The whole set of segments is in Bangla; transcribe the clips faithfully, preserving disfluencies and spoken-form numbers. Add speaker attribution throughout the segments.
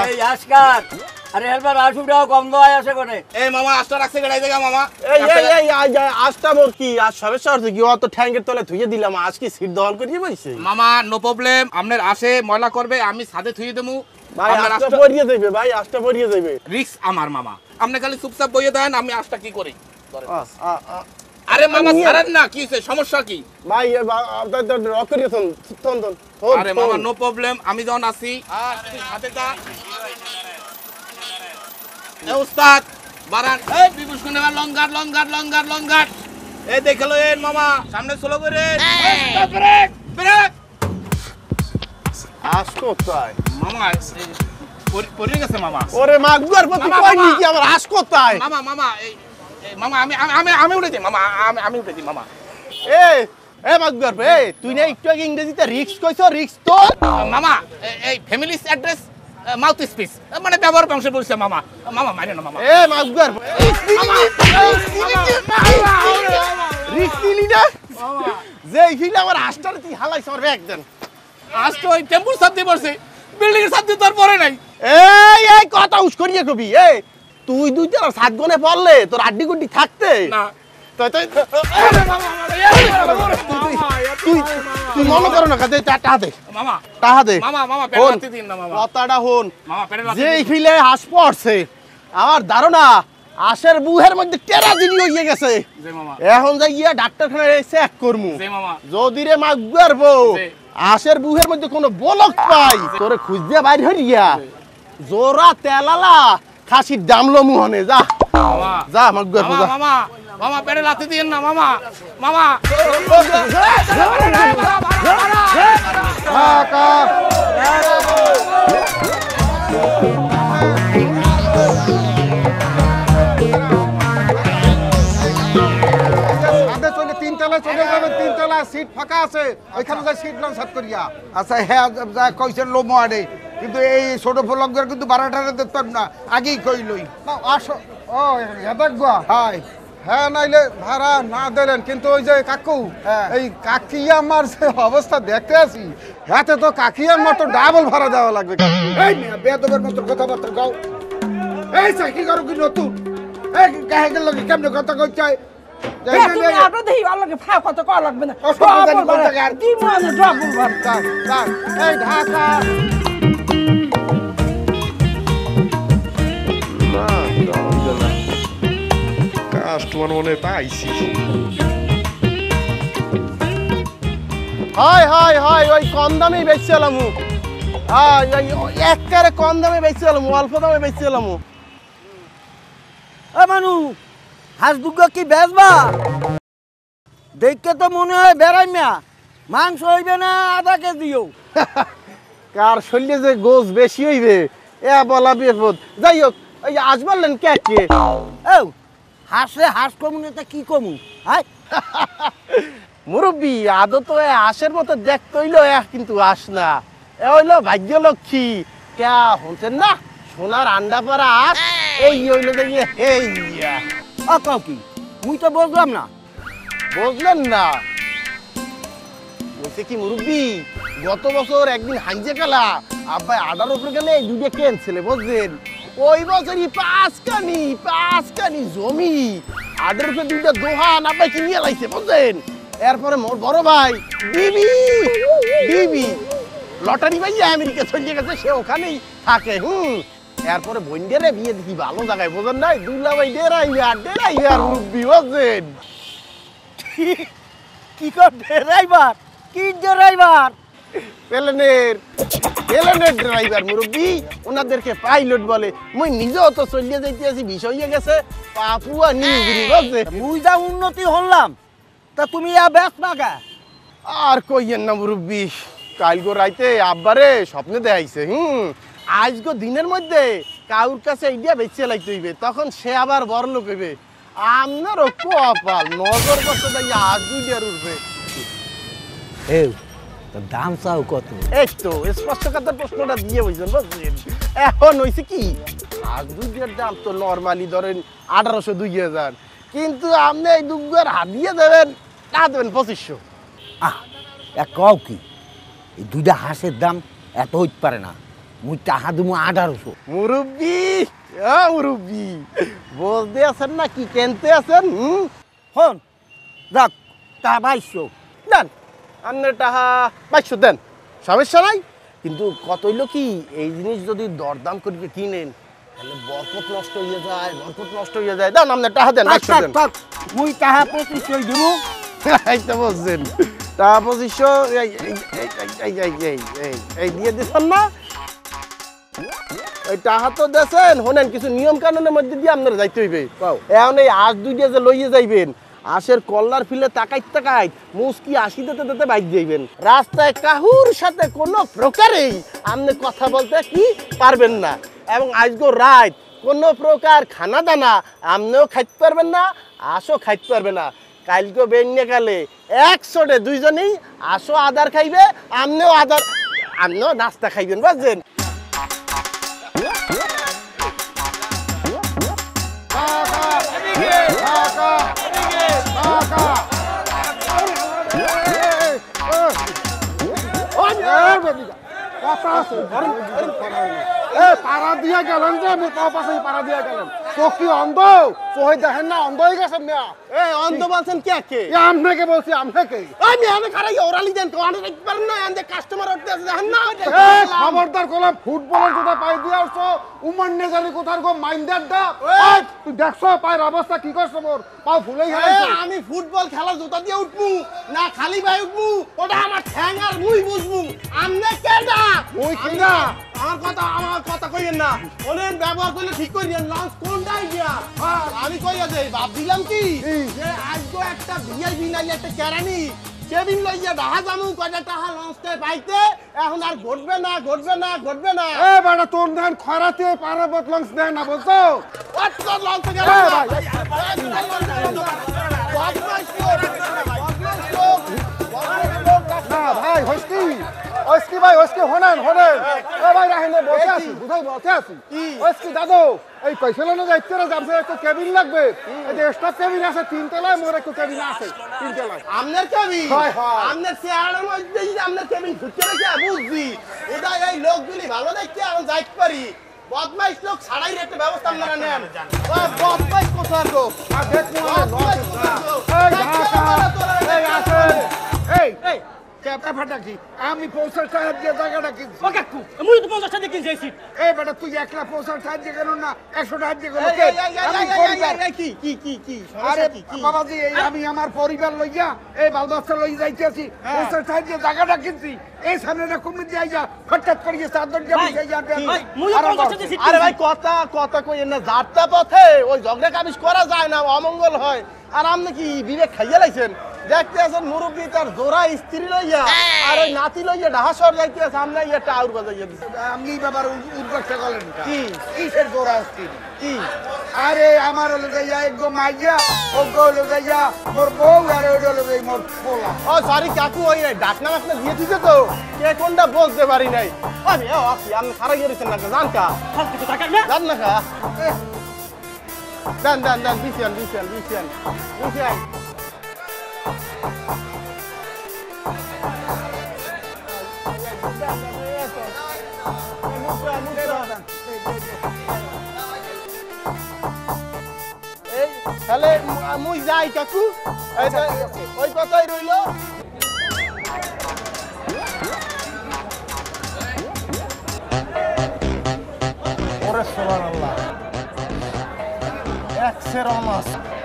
Speaker 1: এই আসকার আরে হেলবার আশুটাও কম দয় আছে কোনে
Speaker 2: এই মামা আস্তা রাখছে গড়াই দেগা মামা
Speaker 3: এই এই এই আজ আস্তা মোর কি আজ সবের শহর কি অত ট্যাঙ্কের তলে থুইয়ে দিলাম আজ কি সিট দহন করিয়ে বইছে
Speaker 2: মামা নো প্রবলেম আপনার আসে ময়লা করবে আমি সাথে থুইয়ে দেবো
Speaker 3: ভাই আস্তা পড়িয়ে যাবে ভাই আস্তা পড়িয়ে যাবে
Speaker 2: রিস্ক আমার মামা আপনি খালি চুপচাপ বইয়ে দেন আমি আস্তা কি করি
Speaker 3: আরে
Speaker 2: মামা ছাড়েন না কি হইছে সমস্যা কি
Speaker 3: ভাই আপনাদের রক করিয়েছেন তন তন
Speaker 2: আরে মামা নো প্রবলেম আমি যখন আসি আর তুই সাথে যা এ উস্তাদ বারান এই বিভূষণ এবার long guard long guard long guard long guard এই দেখলো এর মামা সামনে স্লো করে ব্রেক ব্রেক
Speaker 3: আসকো তাই
Speaker 2: মামা পড়ে গেছে মামা
Speaker 3: ওরে মাগুয়ার প্রতি কই নি কি আমার আসকো তাই
Speaker 2: মামা মামা এই মামা আমি আমি আমি উঠে দিই মামা আমি আমি উঠে দিই মামা
Speaker 3: এই এ মাগুয়ার বে তুই না একটু আগে ইংরেজিতে রিস্ক কইছো রিস্ক তো
Speaker 2: মামা এই ফ্যামিলিস অ্যাড্রেস মাউথ স্পিচ মানে ব্যবহার বংশে বলছে মামা মামা মারে না মামা
Speaker 3: এ মাগুয়ার রিস্ক নিলি না যে হিলা আমার আস্তার তুই হালাইছ আমার ব্যাগ দেন
Speaker 2: আজ তো ওই টেম্পুর সাথে পড়ছে বিল্ডিং এর সাথে তোর পরে নাই
Speaker 3: এই এই কথা উস করিয়ে কবি এই তুই দুইটা সাত গনে পড়লে তোর আড্ডি গুড্ডি থাকতে
Speaker 2: না
Speaker 3: তুই তুই মনে করো না কাজে টাকা দে
Speaker 2: মামা
Speaker 3: টাকা দে
Speaker 2: মামা মামা পেড়াতে দিন না মামা
Speaker 3: কথাটা হন
Speaker 2: মামা পেড়াতে
Speaker 3: যে ফিলে হাস পড়ছে আমার ধারণা আশের বুহের মধ্যে টেরা দিন হইয়ে গেছে
Speaker 2: জি মামা
Speaker 3: এখন যাই গিয়া ডাক্তারখানায় চেক করমু
Speaker 2: জি মামা
Speaker 3: যদি রে মাগবার বউ আশের বুহের মধ্যে কোনো বলক পাই তোরে খুঁজ দিয়ে বাইর হইয়া জোরা তেলালা খাসির দামলো মুহনে যা
Speaker 2: মামা
Speaker 3: যা মাগবার বউ যা
Speaker 2: মামা মামা পেড়ে লাথি দিন না মামা মামা
Speaker 3: কাকা
Speaker 4: চলে যাবে তিনতলা সিট ফাঁকা আছে ওইখানে যাই সিট লং সেট করিয়া আচ্ছা হ্যাঁ যা কইছেন লো মোয়াডে কিন্তু এই ছোট ফলকদের কিন্তু বারোটারে দেখতাম না আগেই কইলই না আসো ও হেদাকবা হাই হ্যাঁ নাইলে ভাড়া না দিলেন কিন্তু ওই যে কাকু এই কাকিয়া আমার যে অবস্থা দেখতে আছি হাতে তো কাকিয়ার মতো ডাবল ভাড়া দেওয়া লাগবে এই বেদবের মতো কথাবার্তা গাও এই চাকরি করো কি নতুন এই কাহে গেল কেমনে কথা কইছে
Speaker 5: তুমি আটো দেই আল্লাহকে ফা কত কল লাগবে না দি মানে ডাবল ভাড়া
Speaker 4: এই ঢাকা
Speaker 3: না না কাস্টমার মনে পাইছি হাই হাই হাই ওই কম দামে বেচছিলাম হাই ওই একবারে কম দামে বেচছিলাম অল্প দামে বেচছিলাম
Speaker 1: এ মানু হাঁস দুগ্গা কি বেচবা দেখতে তো মনে হয় বেড়াইমিয়া মাংস হইবে না আধা কেজিও
Speaker 3: কার শরীরে যে গোস বেশি হইবে এ বলা বিপদ যাই হোক ওই আজ বললেন কে কে
Speaker 1: ও হাঁসে হাঁস কমু না কি কমু হাই
Speaker 3: মুরব্বী আদৌ তো হাঁসের মতো দেখতে হইলো এক কিন্তু হাঁস না এ হইলো ভাগ্য লক্ষ্মী কে হচ্ছেন না সোনার আন্ডা পাড়া হাঁস এই হইলো দেখি এই
Speaker 1: ও কাউ কি মুই তো বুঝলাম না
Speaker 3: বুঝলেন না বলছে কি মুরব্বী গত বছর একদিন হাইজে গেলা আব্বাই আডার উপরে গেলে এই দুইটা ক্যান্সেলে বুঝলেন ওই বছরই পাঁচ কানি পাঁচ কানি জমি আডার উপরে দুইটা দোহান আব্বাই কিনিয়ে লাইছে বুঝলেন এরপরে মোর বড় ভাই বিবি বিবি লটারি পাইয়া আমেরিকা চলে গেছে সে ওখানেই থাকে হুম এরপরে বন্ডেরে বিয়ে দেখি ভালো জায়গায় বোঝেন নাই দুলা ভাই ডেরাইয়া ডেরাইয়া মুরব্বী বুঝলেন
Speaker 1: কি কর ড্রাইভার কি ড্রাইভার
Speaker 3: প্লেনের প্লেনের ড্রাইভার মুরব্বী ওনাদেরকে পাইলট বলে মুই নিজেও তো চলিয়ে যাইতে আছি বিষয় হয়ে গেছে পাপুয়া নিউগিরি বুঝছে
Speaker 1: মুই যা উন্নতি হলাম তা তুমি ইয়া বেশ না কে
Speaker 3: আর কইয়েন না মুরব্বী কালগো রাইতে আব্বারে স্বপ্নে দেখাইছে হুম আজগো দিনের মধ্যে কাউর কাছে ইডিয়া বেঁচে লাইতে হইবে তখন সে আবার বড় লোক হইবে আপনারও কপাল নজর করতে যাই আজ দুইটার উঠবে
Speaker 1: এই তোর দাম চাও কত
Speaker 3: এই তো স্পষ্ট কথার প্রশ্নটা দিয়ে বলছেন বুঝলেন এখন হয়েছে কি আজ দুইটার দাম তো নর্মালি ধরেন আঠারোশো দুই হাজার কিন্তু আপনি এই দুগ্গার হাত দিয়ে দেবেন তা দেবেন পঁচিশশো
Speaker 1: আহ এক কও কি এই দুইটা হাঁসের দাম এত হইতে পারে না মুই টাহা দিমু আঠারোশো।
Speaker 3: মুরব্বি আ মুরব্বি বলতে আছেন না কি কেনতে আছেন? হুম
Speaker 1: হন যাক টাহা বাইশশো।
Speaker 3: দেন আপনার টাকা বাইশশো দেন, সমস্যা নাই। কিন্তু কত হইলো কি, এই জিনিস যদি দরদাম করিকে কিনেন তাহলে বরকত নষ্ট হয়ে যায়, বরকত নষ্ট হয়ে যায়। দেন আপনার টাকা দেন, বাইশশো দেন।
Speaker 1: মুই টাহা পঁচিশশো দিমু।
Speaker 3: এই তো বলছেন টাকা পঁচিশশো এই এই এই এই এই এই এই এই দিয়ে দিচ্ছেন না? ওই টাকা তো দেন, শোনেন কিছু নিয়ম কানুনের মধ্যে দিয়ে আপনারা যাইতে হইবে। এখন এই আঁশ দুইটা যে লইয়ে যাইবেন, আশের কল্লার ফিলে তাকাইত তাকাইত মুসকি আশি দিতে দিতে বাইক যাইবেন। রাস্তায় কাহুর সাথে কোনো প্রকারেই আপনি কথা বলতে কি পারবেন না, এবং আজগো রাত কোনো প্রকার খানা দানা আপনিও খাইতে পারবেন না, আশও খাইতে পারবে না। কালকে বেন্যে কালে একশোটে দুইজনেই আশো আদার খাইবে, আপনিও আদার আপনিও নাস্তা খাইবেন, বুঝছেন?
Speaker 4: পাড়া দিয়া গেলেন যে মোর পাশে পাড়া দিয়া গেলেন, চোখ কি অন্ধ? চোখে দেখেন না, অন্ধ হয়ে গেছেন না?
Speaker 3: এ অন্ধ বলছেন কে কে?
Speaker 4: আপনাকে বলছি, আপনাকে।
Speaker 3: আমি আমি খারাই ওরালি দেন কোন দেখতে পারেন না, এন্ড কাস্টমার উঠতে আছে দেখেন না?
Speaker 4: এই খবরদার কলাম ফুটবলের জুতা পাই দিয়ে আসছো, উমান নে জানি কোথার গো মাইন্ডারটা। এই তুই দেখছো পায়ের অবস্থা কি করছ? মোর পাও ফুলেই গেছে।
Speaker 3: আমি ফুটবল খেলা জুতা দিয়ে উঠবো না খালি ভাই উঠবো? ওটা আমার ঠ্যাং আর মুই বুঝবো। আমনে কেডা?
Speaker 4: ওই কিনা
Speaker 3: আমার কথা আমার কথা কইেন না, ওনেন ব্যবহার করলে ঠিক করিয়েন। লঞ্চ কোনটাই গিয়া আমি কইয়া দেই, ভাব দিলাম কি যে আজকে একটা ভিআইপি নাই একটা কেরানি কেবিন লইয়া ডাহা জামু কয়টা টাকা লঞ্চতে পাইতে, এখন আর ঘটবে না ঘটবে না ঘটবে না।
Speaker 4: এ বেটা তোর দেন খরাতে পারাবত লঞ্চ দেয় না, বুঝছো?
Speaker 3: কত লঞ্চ গেল
Speaker 4: না ভাই হস্তি হস্তি ভাই হস্তি হনেন হনেন। এ ভাই রাহিনে বসে আছি, বুঝাই বসে আছি। হস্তি দাদু এই কইছিল না যাইতে রে যাবছে, একটু কেবিন লাগবে। এই যে স্টাফ কেবিন আছে তিন তলায়, মোর একটু কেবিন আছে তিন তলায়।
Speaker 3: আমনের কেবিন
Speaker 4: হয়, হয়।
Speaker 3: আমনের চেয়ারের মধ্যে যে আমনের কেবিন ঢুকে রেখে বুঝছি এটা এই লোকগুলি ভালো দেখতে এখন যাইতে পারি। বদমাইশ লোক ছাড়াই একটা ব্যবস্থা আপনারা নেন। ওই বদমাইশ কোথার লোক?
Speaker 4: আর দেখো
Speaker 3: বদমাইশ কোথার লোক?
Speaker 4: এই ঢাকা এই আসেন। এই
Speaker 5: এই
Speaker 4: ক্যাপটা ফাটা কি আমি পৌঁছার সাহায্য দিয়ে জায়গাটা কিনছি।
Speaker 5: ও কাকু মুই তো পঞ্চাশ টাকা কিনছি এই সিট।
Speaker 4: এই বেটা তুই একলা পৌঁছার সাহায্য কেন না একশো সাহায্য কেন?
Speaker 3: এই, এই, এই, এই, এই, এই, এই, কি কি কি কি
Speaker 4: আরে
Speaker 3: সমস্যা কি কি?
Speaker 4: বাবাজি এই আমি আমার পরিবার লইয়া এই বালবাচ্চা লই যাইতেছি, পৌঁছার সাহায্য জায়গাটা কিনছি। এই সামনেটা কমে দিয়ে যা ফটফট করিয়ে চাদর দিয়ে
Speaker 5: ভাই,
Speaker 4: বিছাই যা।
Speaker 5: ভাই, মুই
Speaker 4: আরে
Speaker 5: পঞ্চাশ টাকা সিট
Speaker 3: আরে ভাই কথা কথা কইেন না, যাত্রা পথে ওই ঝগড়া কাবিজ করা যায় না, অমঙ্গল হয়। আর আপনি কি বিবেক খাইয়া লাইছেন? দেখতে আছেন মুরব্বী তার জোড়া স্ত্রী লইয়া আর ওই নাতি লইয়া ঢাহা শহর যাইতে আছে, সামনে একটা আউর বাজাইয়া দিছে।
Speaker 4: আমি বাবার উদ্যোগটা করলেন
Speaker 3: কি
Speaker 4: কিসের গোড়া আসছি?
Speaker 3: কি
Speaker 4: আরে আমার হলো যাইয়া একদম মাইয়া ওগো হলো যাইয়া মোর বউ আর ওইটা হলো যাই মোর পোলা।
Speaker 3: ও সরি কাকু, ওই ডাকনা মাকনা দিয়ে দিতে তো কে কোনটা বলতে পারি নাই আমি। ও আপনি আপনি খারাপ করেছেন না জান কা
Speaker 5: ফালতু কথা কাক না।
Speaker 3: জান না কা দেন দেন দেন বিছিয়ান বিছিয়ান বিছিয়ান বিছিয়ান। এই তাহলে মুই যাই কাকু, এই যে ওই কথাই রইল।
Speaker 1: ওরে সুবহানাল্লাহ, এক সের মাছ।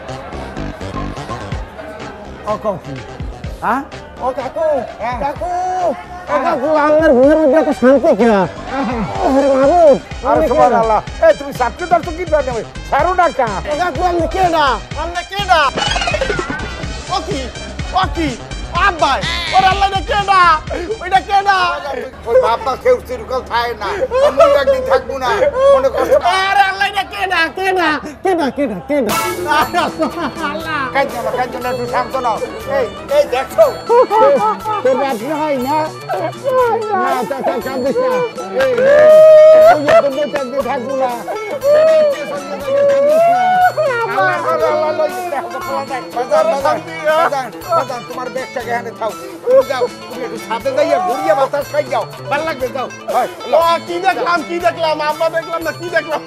Speaker 1: ও কাকু, হ্যাঁ ও কাকু কাকু ও কাকু, আমার ঘরের মধ্যে এত শান্তি কিনা? ওরে বাবু,
Speaker 4: আরে সুবহানাল্লাহ, এই তুমি সাতটা দর্শক কি বানাবে সারো টাকা।
Speaker 3: ও কাকু আপনি কে না আপনি কে না? ও কি ও কি আব্বাই ওর আল্লাহ না কে না ওইটা কে না?
Speaker 4: ওই বাপা কেউ চিরকাল থাকে না, আমি একদিন থাকবো না, মনে কষ্ট।
Speaker 3: আরে আল্লাহ না কে না কে না
Speaker 1: কে না কে না কে না?
Speaker 3: আল্লাহ
Speaker 4: কাঁদছো না কাঁদছো না, একটু শান্ত নাও। এই এই দেখছো
Speaker 1: তোর ব্যবসা হয় না? না তা তা কাঁদিস না।
Speaker 4: এই
Speaker 1: ওই যে তোর বেঁচে থাকবো না। কাঁদিস না।
Speaker 4: তোমার ব্যাগটাকে এখানে থাও যাও তুমি একটু সাথে যাইয়া ঘুরিয়ে বাতাস খাই যাও ভালো লাগবে যাও
Speaker 3: কি দেখলাম কি দেখলাম আব্বা দেখলাম না কি দেখলাম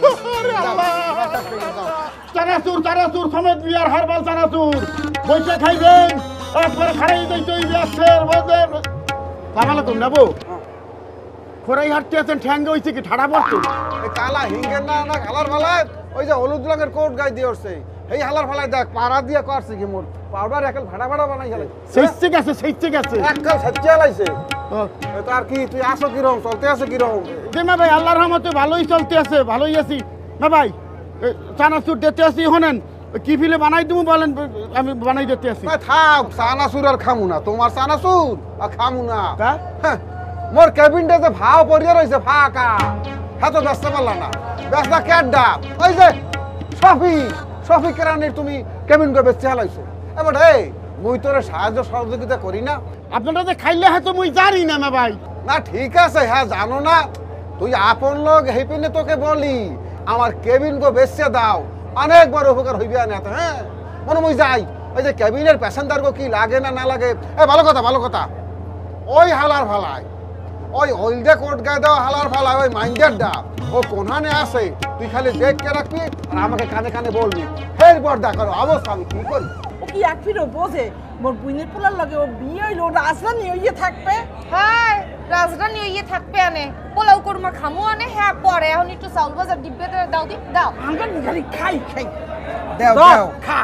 Speaker 3: চানাচুর চানাচুর সমেত বিয়ার হারবাল চানাচুর বৈশা খাইবেন তারপরে খারাই দিতে ওই ব্যবসার মধ্যে সামালে তুমি নেবো খোরাই হাঁটতে আছেন ঠ্যাঙ্গে হয়েছে কি ঠাড়া পড়ছে
Speaker 4: এই কালা হিঙ্গের না না কালার ফালায় ওই যে হলুদ রঙের কোট গায়ে দিয়ে উঠছে এই হালার ফালায় দেখ পাড়া দিয়ে করছে কি মোর পাউডার একাল ভাড়া ভাড়া বানাই গেলে
Speaker 3: সেইচে গেছে সেইচে গেছে
Speaker 4: এককাল সচ্চা লাইছে তো আর কি তুই আসো কিরকম চলতে আছে কিরকম
Speaker 3: যে না ভাই আল্লাহর রহমতে ভালোই চলতে আছে ভালোই আছি না ভাই চানাচুর দিতে আসি হনেন কি ফিলে বানাই তুমি বলেন আমি বানাই দিতে আসি
Speaker 4: থাক চানাচুর আর খামু না তোমার চানাচুর আর খামু না
Speaker 3: তা
Speaker 4: মোর কেবিনটা যে ভাও পড়িয়ে রয়েছে ফাঁকা হ্যাঁ তো ব্যস্ত পারলাম না ব্যস্ত ক্যাডা ওই যে সফি সফি কেরানির তুমি কেবিন করে বেচতে হালাইছো এবার এই মুই তোরে সাহায্য সহযোগিতা করি না
Speaker 3: আপনারা যে খাইলে হয়তো মুই জানি না না ভাই
Speaker 4: না ঠিক আছে হ্যাঁ জানো না তুই আপন লোক হেপিনে তোকে বলি আমার কেবিন গো বেচতে দাও অনেক বড় উপকার হইবে না তো হ্যাঁ মনে মুই যাই ওই যে কেবিনের প্যাসেঞ্জার গো কি লাগে না না লাগে এ ভালো কথা ভালো কথা ওই হালার ফালায় ওই হলদে কোট গায়ে দেওয়া হালার ফালায় ওই মাইন্ডের ডা ও কোনখানে আসে তুই খালি দেখকে রাখবি আর আমাকে কানে কানে বলবি ফের বর্দা করো অবস্থা আমি কি করি
Speaker 5: ও কি এক ফিরো বোঝে মোর বুইনের পোলার লগে ও বিয়ে হইলো রাজধানী হইয়ে থাকবে
Speaker 6: হাই রাজধানী হইয়ে থাকবে আনে পোলাও কুরমা খামু আনে হ্যাঁ পরে এখন একটু চাউল বাজার ডিব্বে দাও দি দাও
Speaker 5: আমরা খালি খাই খাই
Speaker 4: দেও
Speaker 5: দাও,
Speaker 4: দেও
Speaker 5: খা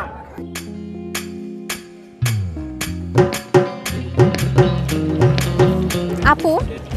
Speaker 7: আপু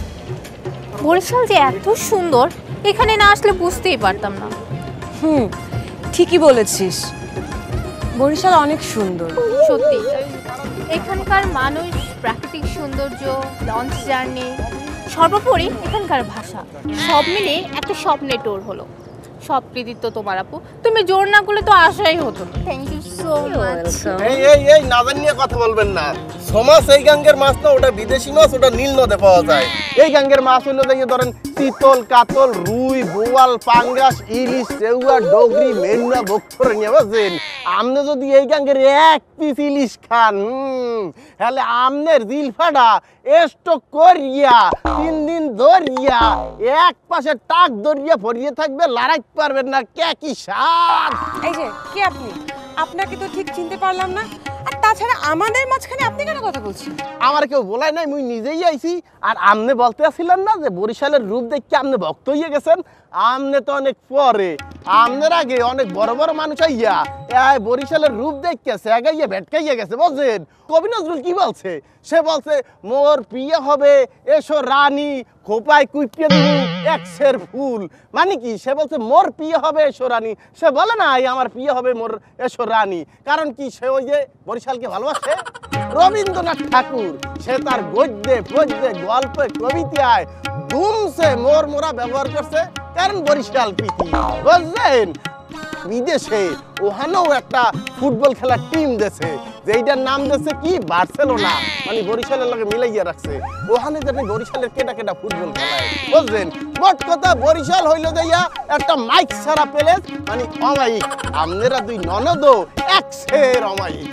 Speaker 7: বরিশাল যে এত সুন্দর এখানে না আসলে বুঝতেই পারতাম না।
Speaker 8: হুম ঠিকই বলেছিস বরিশাল অনেক সুন্দর
Speaker 7: সত্যি এখানকার মানুষ, প্রাকৃতিক সৌন্দর্য, লঞ্চ জার্নি, সর্বোপরি এখানকার ভাষা সব মিলে একটা স্বপ্নের টোর হলো। সব কৃতিত্ব তোমার আপু, তুমি জোর না করলে তো আসাই হতো না। Thank you so much.
Speaker 3: এই এই এই নাজান নিয়ে কথা বলবেন না। সমাজ এই গাঙ্গের মাছ না, ওটা বিদেশি মাছ, ওটা নীল নদে পাওয়া যায়। এই গাঙ্গের মাছ হইলো যে ধরেন চিতল, কাতল, রুই, বোয়াল, পাঙ্গাস, ইলিশ, চেউয়া, ডগরি, মেন্না, বক্তরে নিয়ে বুঝছেন। আমনে যদি এই গাঙ্গের এক পিস ইলিশ খান, হুম তাহলে আমনের জিলফাটা স্টক করিয়া তিন দিন ধরিয়া এক পাশে টাক ধরিয়া ভরিয়ে থাকবে, লড়াই পারবেন না। কে কি স্বাদ!
Speaker 8: এই যে কে আপনি? আপনাকে তো ঠিক চিনতে পারলাম না। আর তাছাড়া আমাদের মাঝখানে আপনি কেন কথা বলছেন?
Speaker 3: আমার কেউ বলাই নাই, মুই নিজেই আইছি। আর আমনে বলতে আসছিলেন না যে বরিশালের রূপ দেখে আপনি ভক্ত হয়ে গেছেন। আমনে তো অনেক পরে, আমনের আগে অনেক বড় বড় মানুষ আইয়া এই বরিশালের রূপ দেখে সেগাইয়া ভেটকাইয়া গেছে বুঝছেন। কবি নজরুল কি বলছে? সে বলছে মোর বিয়ে হবে এসো রানী, খোপায় কুইপিয়ে দিবি একশের ফুল। মানে কি? সে বলছে মোর বিয়ে হবে এসো রানী, সে বলে নাই আমার বিয়ে হবে মোর এসো রানী। কারণ কি? সে ওই যে বরিশালকে ভালোবাসে। রবীন্দ্রনাথ ঠাকুর সে তার গদ্যে পদ্যে গল্পে কবিতায় ধুমসে মোর মোরা ব্যবহার করছে, কারণ বরিশাল প্রীতি বুঝলেন। বিদেশে ওখানেও একটা ফুটবল খেলার টিম দেশে, যেইটার নাম দেশে কি বার্সেলোনা, মানে বরিশালের লগে মিলাইয়া রাখছে। ওখানে জানি বরিশালের কেটা কেটা ফুটবল খেলায় বুঝলেন। মোট কথা বরিশাল হইল যাইয়া একটা মাইক ছাড়া প্লেস, মানে অমাইক। আপনারা দুই ননদ একশের অমাইক।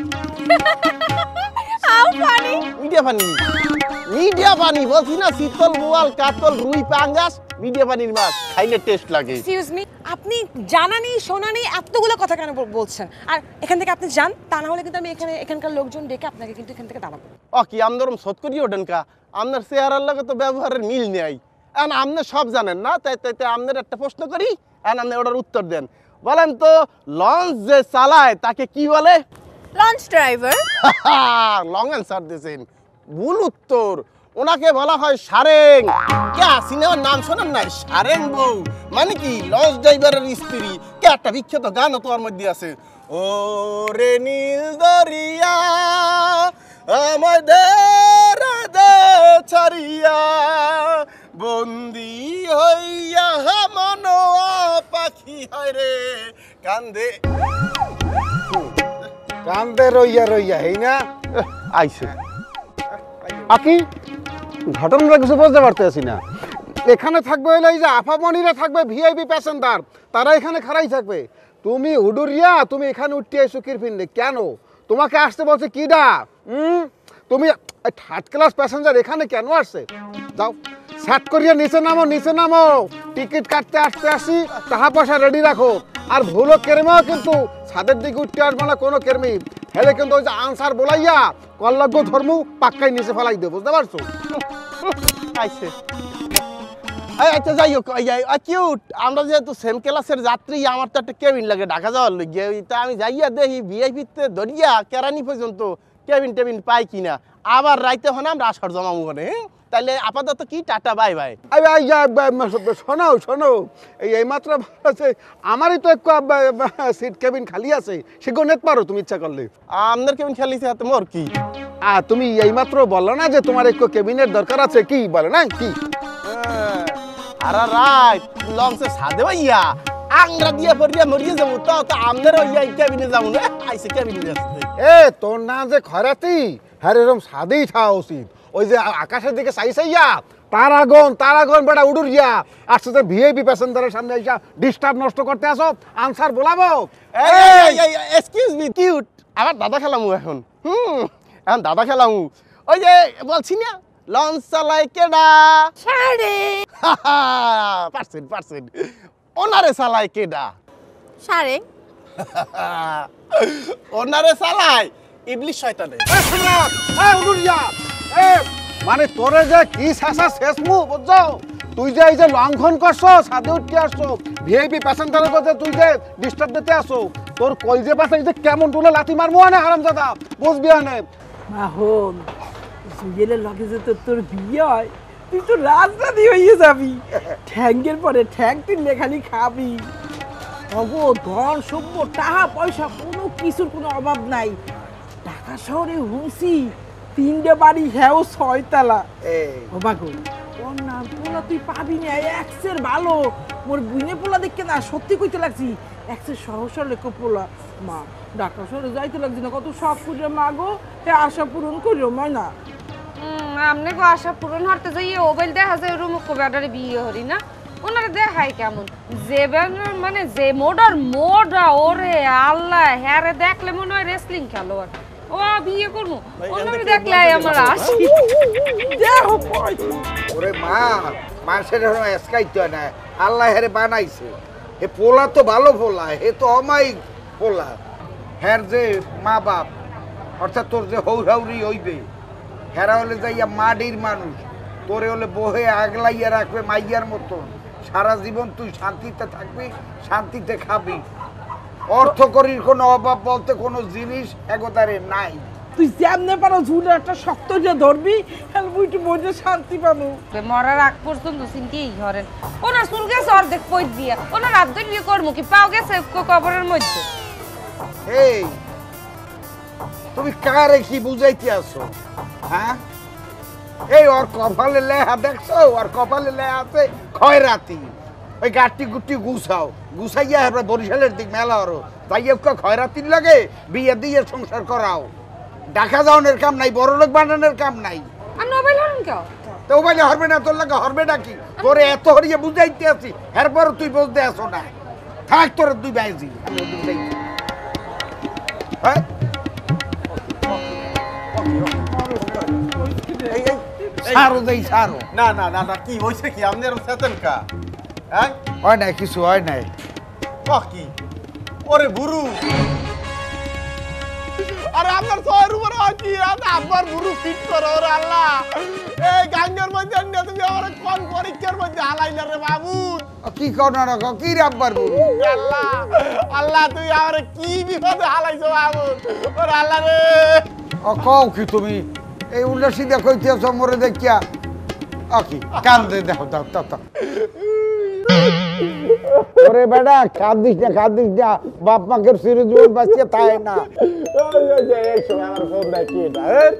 Speaker 7: How funny!
Speaker 3: মিডিয়া পানি, মিডিয়া পানি বলছি না। শীতল, বোয়াল, কাতল, রুই, পাঙ্গাস, মিডিয়া পানির মাছ খাইলে টেস্ট লাগে।
Speaker 8: এক্সকিউজ মি, আপনি জানা নেই শোনা নেই এতগুলো কথা কেন বল- বলছেন? আর এখান থেকে আপনি যান, তা না হলে কিন্তু আমি এখানে এখানকার লোকজন ডেকে আপনাকে কিন্তু এখান থেকে দাঁড়াবো।
Speaker 3: ও কি আমদরম সৎ করি ওঠেন কা? আপনার চেহারার লগে তো ব্যবহারের মিল নেই। এখন আপনি সব জানেন না, তাই তাই তাই আপনার একটা প্রশ্ন করি, এখন আপনি ওটার উত্তর দেন। বলেন তো লঞ্চ যে চালায় তাকে কি বলে?
Speaker 7: Launch driver.
Speaker 3: লং অ্যান্সার দিয়েছেন, ভুল উত্তর। ওনাকে বলা হয় সারেং। কে সিনেমার নাম শোনেন নাই? সারেং বউ মানে কি? লঞ্চ ড্রাইভারের স্ত্রী। কে একটা বিখ্যাত গানও তোমার মধ্যে আছে, ও রে নীল দরিয়া আমাদের দে ছাড়িয়া বন্দি হইয়া মন পাখি হয় রে কান্দে।
Speaker 4: কান্দে রইয়া রইয়া এই না
Speaker 3: আইসে
Speaker 4: আকি ঘটনাটা কিছু বুঝতে পারতেছি না। এখানে থাকবে হলে এই যে আফামনিরা থাকবে ভিআইপি প্যাসেঞ্জার, তারা এখানে খাড়াই থাকবে।
Speaker 3: তুমি হুডুরিয়া তুমি এখানে উঠতে এসো কিরফিনে কেন? তোমাকে আসতে বলছে কিডা? হুম তুমি থার্ড ক্লাস প্যাসেঞ্জার এখানে কেন আসছে? যাও সেট করিয়া নিচে নামো, নিচে নামো। টিকিট কাটতে আসতে আসি, টাকা পয়সা রেডি রাখো। আর ভুলো কেরমেও কিন্তু ছাদের দিকে উঠতে আসবে না কোনো কেরমি, হেলে কিন্তু ওই যে আনসার বলাইয়া কল্লজ্ঞ ধর্ম পাক্কাই নিচে ফেলাই দেবো, বুঝতে পারছো?
Speaker 9: আইছে আচ্ছা যাই হোক, কিউট আমরা যেহেতু সেম ক্লাসের যাত্রী, আমার তো একটা কেবিন লাগে ঢাকা যাওয়ার লগে, তা আমি যাইয়া দেখি ভিআইপিতে ধরিয়া কেরানি পর্যন্ত কেবিন টেবিন পাই কিনা, আবার রাইতে হন আমরা আসর জমাবো মনে। তাহলে আপাতত কি টাটা বাই বাই।
Speaker 3: শোনো শোনো এই এইমাত্র আমারই তো একটু সিট কেবিন খালি আছে, সেগুলো নিতে পারো তুমি ইচ্ছা করলে।
Speaker 9: আপনার কেবিন খালি আছে, মোর কি?
Speaker 3: আর তুমি এইমাত্র বললো না যে তোমার একটু কেবিনের দরকার আছে, কি বলে না কি?
Speaker 9: আরে রাইট, লঞ্চে সাদে ভাইয়া আংরা দিয়া পড়িয়া মরিয়ে যাবো, তো তো আমনের ওই কেবিনে যাবো না, আইসে কেবিনে আসছে।
Speaker 3: এ তোর না যে খরাতি, হ্যাঁ এরকম সাদেই থাকা উচিত। ওই যে আকাশের দিকে চাই চাইয়া তারাগন তারাগন বেটা উড়ুরিয়া আসছে যে ভিআইপি প্যাসেঞ্জারের সামনে এসে ডিস্টার্ব নষ্ট করতে আসো, আনসার বলাবো।
Speaker 9: এক্সকিউজ মি কিউট, আবার দাদা খেলামু এখন। হুম এখন দাদা খেলামু, ওই যে বলছি না লঞ্চ চালায় কেডা?
Speaker 5: সাড়ে
Speaker 9: পার্সেন্ট পার্সেন্ট ওনারে চালায় কেডা?
Speaker 7: সাড়ে
Speaker 9: ওনারে চালায় ইবলিশ শয়তানে।
Speaker 3: মানে তোরে যে কি শেষা শেষ মু বুঝছো? তুই যে এই যে লঙ্ঘন করছো, সাদে উঠতে আসছো, ভিআইপি প্যাসেঞ্জারের কথা তুই যে ডিস্টার্ব দিতে আসো, তোর কই যে পাশে যে কেমন টুলে লাথি মারবো না হারামজাদা, বুঝবি আনে।
Speaker 5: মাহন সুজেলের লগে যে তোর তোর বিয়ে হয়, তুই তো রাজরানি হয়ে যাবি। ঠ্যাঙ্গের পরে ঠ্যাং তুই লেখানি খাবি। অগো ধন সভ্য টাকা পয়সা কোনো কিছুর কোনো অভাব নাই। ঢাকা শহরে হুঁসি তিনটে বাড়ি, হ্যাঁ ছয়তলা। বাগো ওর নাম পোলা তুই পাবি না, এক্সের ভালো। মোর বুইনে পোলা দেখে না সত্যি কইতে লাগছি, এক্সের সহসা লেখো পোলা। মা ঢাকা শহরে যাইতে লাগছি না, কত শখ করে মা গো, এ আশা পূরণ করিও মা না।
Speaker 6: আমনে গো আশা পূরণ হতে যাইয়ে মোবাইল দেখা যায় রুমুক বেটারে বিয়ে হরি না, ওনারে দেখাই কেমন যে মানে যে মোডার মোডা ওরে আল্লাহ, হ্যাঁ রে দেখলে মনে হয় রেসলিং খেলোয়াড়। ও বিয়ে করবো, ওনারে দেখলে আমার আসি।
Speaker 4: ওরে মা, মানুষের এসকাইতে না, আল্লাহ হেরে বানাইছে। এ পোলা তো ভালো পোলা, এ তো অমায়িক পোলা। হ্যার যে মা বাপ অর্থাৎ তোর যে হৌরাউরি হইবে, হেরা হলে যাইয়া মাটির মানুষ, তোরে হলে বহে আগলাইয়া রাখবে মাইয়ার মতন। সারা জীবন তুই শান্তিতে থাকবি, শান্তিতে খাবি। অর্থকরীর কোনো অভাব বলতে কোনো জিনিস একতারে নাই।
Speaker 5: তুই যেমনে পারো ঝুলে একটা শক্ত যে ধরবি, বুইটি মধ্যে শান্তি পাবো।
Speaker 6: মরার আগ পর্যন্ত চিন্তাই করেন, ওনার চুল গেছে অর্ধেক পই দিয়া, ওনার হাত ধরে বিয়ে করবো কি, পাও গেছে কবরের মধ্যে।
Speaker 4: এই তুমি কারে কি বুঝাইতে আসো? হ্যাঁ এই ওর কপালে লেহা দেখছো, ওর কপালে লেহা আছে খয়রাতি। ওই গাঠটি গুটি গুছাও, গুছাইয়া এবার বরিশালের দিক মেলা হরো, তাই খয়রাতির লাগে বিয়ে দিয়ে সংসার করাও। ঢাকা যাওয়ানোর কাম নাই, বড় লোক বানানোর কাম নাই।
Speaker 6: আর মোবাইল হরুন কেউ
Speaker 4: তো মোবাইলে হরবে না, তোর লাগে হরবে নাকি? তোরে এত হরিয়ে বুঝাইতে আছি, এরপর তুই বুঝতে আসো না। থাক তোর দুই বাইজি হ্যাঁ সারো দেই সারো।
Speaker 9: না না না না, কি হইছে কি আপনার চেতন কা? হ্যাঁ
Speaker 4: হয় নাই, কিছু হয় নাই।
Speaker 9: কি ওরে বুড়ু, আরে আপনার ছয়ের উপরে কি আব্বার বুড়ু ফিট করো ওরে আল্লাহ। এই গাঙ্গের মধ্যে তুমি আমার কোন পরীক্ষার মধ্যে হালাইলা রে বাবু?
Speaker 4: কি কর না রাখো, কি রে আব্বার বুড়ু?
Speaker 9: আল্লাহ আল্লাহ, তুই আমার কি বিপদে হালাইছো বাবু ওরে আল্লাহ রে।
Speaker 4: ও কও কি তুমি এই উল্লাসী দেখো ইতিহাস মরে দেখিয়া কি কান্দে দেখো, দাও দাও দাও। ওরে বেটা কাঁদিস না, কাঁদিস না, বাপ মাকে চির জীবন বাঁচিয়ে তাই না।
Speaker 9: আমার ফোন দেখি এটা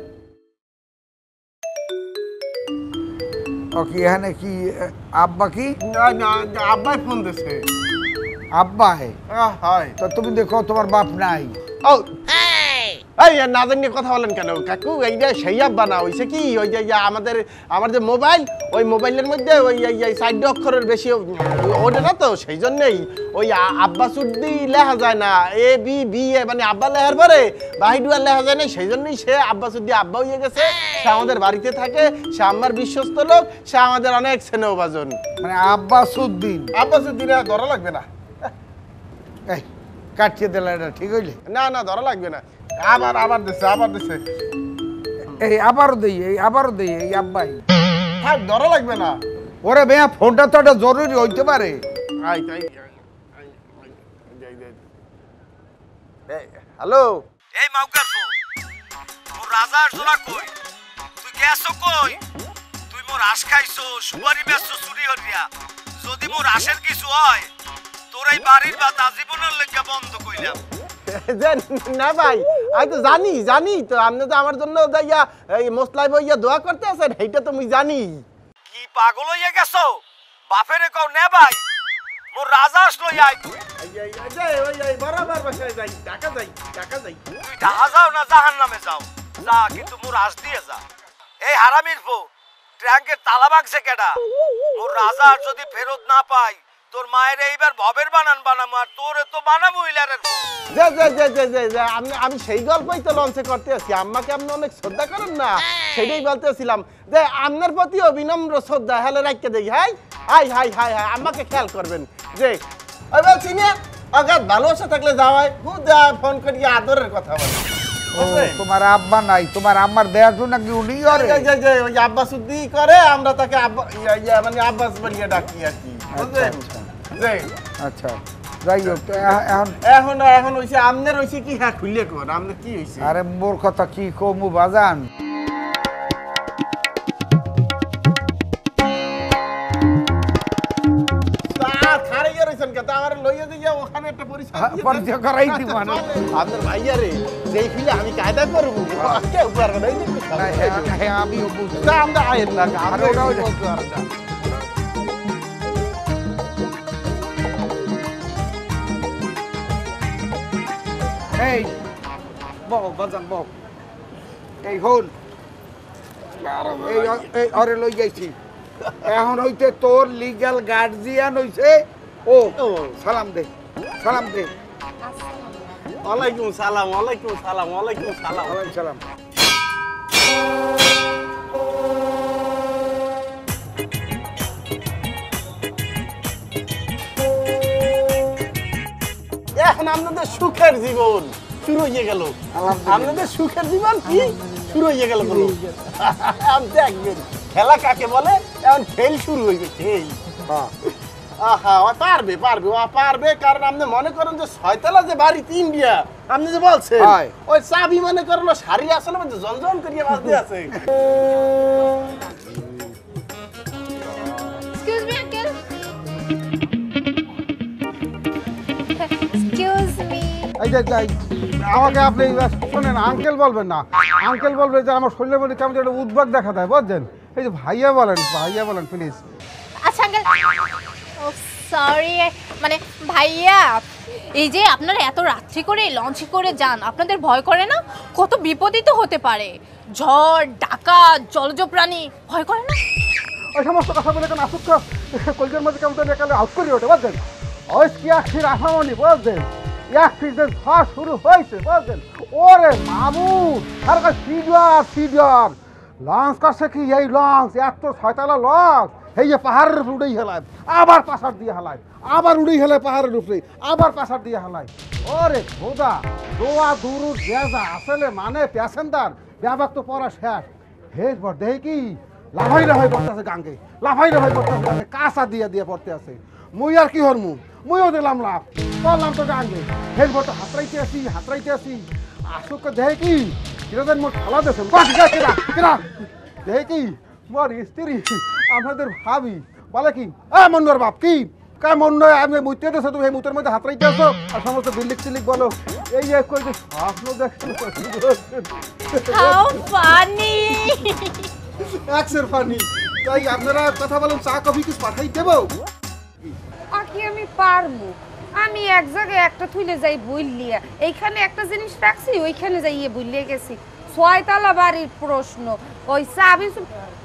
Speaker 4: ও কি এখানে কি আব্বা? কি
Speaker 9: না না, আব্বাই ফোন দিছে।
Speaker 4: আব্বা হে?
Speaker 9: হয়
Speaker 4: তো তুমি দেখো তোমার বাপ নাই।
Speaker 9: ও এই না জানিয়ে কথা বলেন কেন কাকু? এই যে সেই আব্বা না, হইছে কি ওই যে আমাদের আমার যে মোবাইল, ওই মোবাইলের মধ্যে ওই সাইড অক্ষরের বেশি ওটা না তো সেই জন্যই ওই আব্বাসুদ্দি লেখা যায় না, এ বি বি এ মানে আব্বা লেখার পরে বাহিডুয়ার লেখা যায় না, সেই জন্যই সে আব্বাসুদ্দি আব্বা হয়ে গেছে। সে আমাদের বাড়িতে থাকে, সে আমার বিশ্বস্ত লোক, সে আমাদের অনেক স্নেহভাজন।
Speaker 4: মানে আব্বাসুদ্দিন
Speaker 9: আব্বাসুদ্দিন ধরা লাগবে না,
Speaker 4: এই কাটিয়ে দিলে এটা ঠিক হইলে?
Speaker 9: না না ধরা লাগবে না। আবার আবার দিছে আবার দিছে
Speaker 4: এই আবারও দেই, এই আবারও দেই, এই আব্বাই
Speaker 9: থাক ধরা লাগবে না।
Speaker 4: ওরে বেয়া ফোনটা তো একটা জরুরি হইতে পারে।
Speaker 9: আই তাই হ্যালো
Speaker 10: এই মাউকার ফো মোর রাজার জোড়া কই, তুই গেছো কই? তুই মোর আশ খাইছো, সুপারি বেচছো চুরি হরিয়া। যদি মোর আশের কিছু হয় তোর এই বাড়ির বাত আজীবনের লেগে বন্ধ কইলাম।
Speaker 9: না ভাই আমি তো জানি জানি তো আপনি তো আমার জন্য যাইয়া এই মসলাই বইয়া দোয়া করতে আছেন, এইটা তো আমি জানি।
Speaker 10: কি পাগল হইয়া গেছো? বাপেরে কও নে ভাই মোর রাজা আসলো আই।
Speaker 9: বরাবর বাসায় যাই, ঢাকা যাই ঢাকা যাই।
Speaker 10: তুই ঢাকা যাও না জাহান্নামে যাও, যা কিন্তু মোর আশ দিয়ে যা। এই হারামির ফো ট্যাঙ্কের তালা ভাঙছে কেডা? মোর রাজা যদি ফেরত না পাই তোর মায়ের এইবার ভবের বানান বানামো, আর তোরে তো বানাবো ইলারের ফো।
Speaker 9: যে যে যে যে যে যে আমি আমি সেই গল্পই তো লঞ্চে করতে আছি। আম্মাকে আপনি অনেক শ্রদ্ধা করেন না, সেটাই বলতেছিলাম যে আপনার প্রতি অবিনম্র শ্রদ্ধা হেলে রাখতে দেই। হাই হাই হাই হাই হাই আম্মাকে খেয়াল করবেন। যে ওই বলছি না অগাধ ভালোবাসা থাকলে যাওয়াই হুদা ফোন করিয়া আদরের কথা বলে।
Speaker 4: তোমার আব্বা নাই, তোমার আম্মার দেয়ার জন্য নাকি উনি করে?
Speaker 9: যে যে ওই আব্বাসুদ্দি করে, আমরা তাকে আব্বা ইয়া ইয়া মানে আব্বাস বলিয়া ডাকি আর কি, বুঝলেন? যে
Speaker 4: আচ্ছা যাই হোক, তো এ- এখন
Speaker 9: এখন এখন হইছে আমনের হইছে কি, হ্যাঁ খুললে কোন আমনের কি হইছে?
Speaker 4: আরে মোর কথা কি কমু বাজান, পরিচয় করাই দিব মানে
Speaker 9: আপনার ভাইয়া রে যেই ফিলে আমি কায়দা করবো কেউ পারবে না।
Speaker 4: হ্যাঁ আমিও বুঝি।
Speaker 9: তা আমরা আয়ের না
Speaker 4: আরে ওটাও
Speaker 9: বলতে পারবো না।
Speaker 4: এই বউ বাজান বউ, এই হল এই এই অরে লই যাইছি, এখন হইতে তোর লিগ্যাল গার্জিয়ান হইছে ও। সালাম দে সালাম দে।
Speaker 9: ওয়ালাইকুম সালাম ওয়ালাইকুম সালাম ওয়ালাইকুম সালাম
Speaker 4: ওয়ালাইকুম সালাম।
Speaker 9: এখন আপনাদের সুখের জীবন শুরু হয়ে গেল। আপনাদের সুখের জীবন কি শুরু হয়ে গেল বলো? দেখবেন খেলা কাকে বলে, এখন খেল শুরু হইবে খেল। আহা ও পারবে পারবে ও পারবে, কারণ আপনি মনে করেন যে ছয়তলা যে বাড়িতে ইন্ডিয়া আপনি যে বলছেন ওই চাবি মনে করেন শাড়ি আসলে জনজন করিয়া বাজতে আছে।
Speaker 7: Excuse me uncle, excuse me.
Speaker 4: এই যে যাই আমাকে আপনি শোনেন, আঙ্কেল বলবেন না, আঙ্কেল বলবেন যে আমার শরীরের মধ্যে কেমন একটা উদ্বেগ দেখা দেয়, বুঝছেন? এই যে ভাইয়া বলেন, ভাইয়া বলেন প্লিজ।
Speaker 7: আচ্ছা আঙ্কেল, ও সরি, মানে ভাইয়া এই যে আপনারা এত রাত্রি করে লঞ্চে করে যান, আপনাদের ভয় করে না? কত বিপদই তো হতে পারে, ঝড় ডাকাত জলজ প্রাণী, ভয় করে না?
Speaker 4: ওই সমস্ত কথা বলে কেন আসুক কলকাতার মধ্যে কেমন একালে আউট করি ওঠে, বুঝছেন? ওই কি একটি রাখামনি, বুঝছেন? একটি যে ঝড় শুরু হয়েছে, বুঝছেন? ওরে মামুদ আর সিডিয়ার সিডিয়ার লঞ্চ করছে কি, এই লঞ্চ এত ছয়তলা লঞ্চ এই যে পাহাড়ের উপরে উড়েই হেলায়, আবার পাশার দিয়ে হেলায়, আবার উড়েই হেলায় পাহাড়ের উপরে, আবার পাশার দিয়ে হেলায়। ওরে খোদা দোয়া দুরু জেজা আসলে মানে প্যাসেঞ্জার ব্যাপার তো পড়া শেষ হেজ পর দেখি কি লাফাই লাফাই পড়তে আছে গাঙ্গে, লাফাই লাফাই পড়তে আছে গাঙ্গে, কাঁচা দিয়ে দিয়ে পড়তে আছে। মুই আর কি হরমু, মুইও দিলাম লাভ, পড়লাম তো গাঙ্গে, হেজ পর তো হাতরাইতে আসি হাতরাইতে আসি আসুক দেখে কি কিরকম মোট খেলা দেশেন কেনা কেনা দেখে কি মোর স্ত্রী আমাদের ভাবি বলে কি এ মন্ডর বাপ কি কায় মন নয় আমি মুইতে দেছো, তুমি এই মুতের মধ্যে হাত রাইতে আসো আর সমস্ত বিল্ডিক সিলিক বলো এই এক কই যে স্বপ্ন দেখছেন।
Speaker 7: হাউ ফানি,
Speaker 4: একসের ফানি। তাই আপনারা কথা বলেন, চা কফি কিছু পাঠাই দেবো?
Speaker 6: আকি আমি পারবো, আমি এক জায়গায় একটা থুইলে যাই বললিয়া, এইখানে একটা জিনিস রাখছি ওইখানে যাইয়ে বললিয়ে গেছি। ছয়তলা বাড়ির প্রশ্ন, ওই চাবি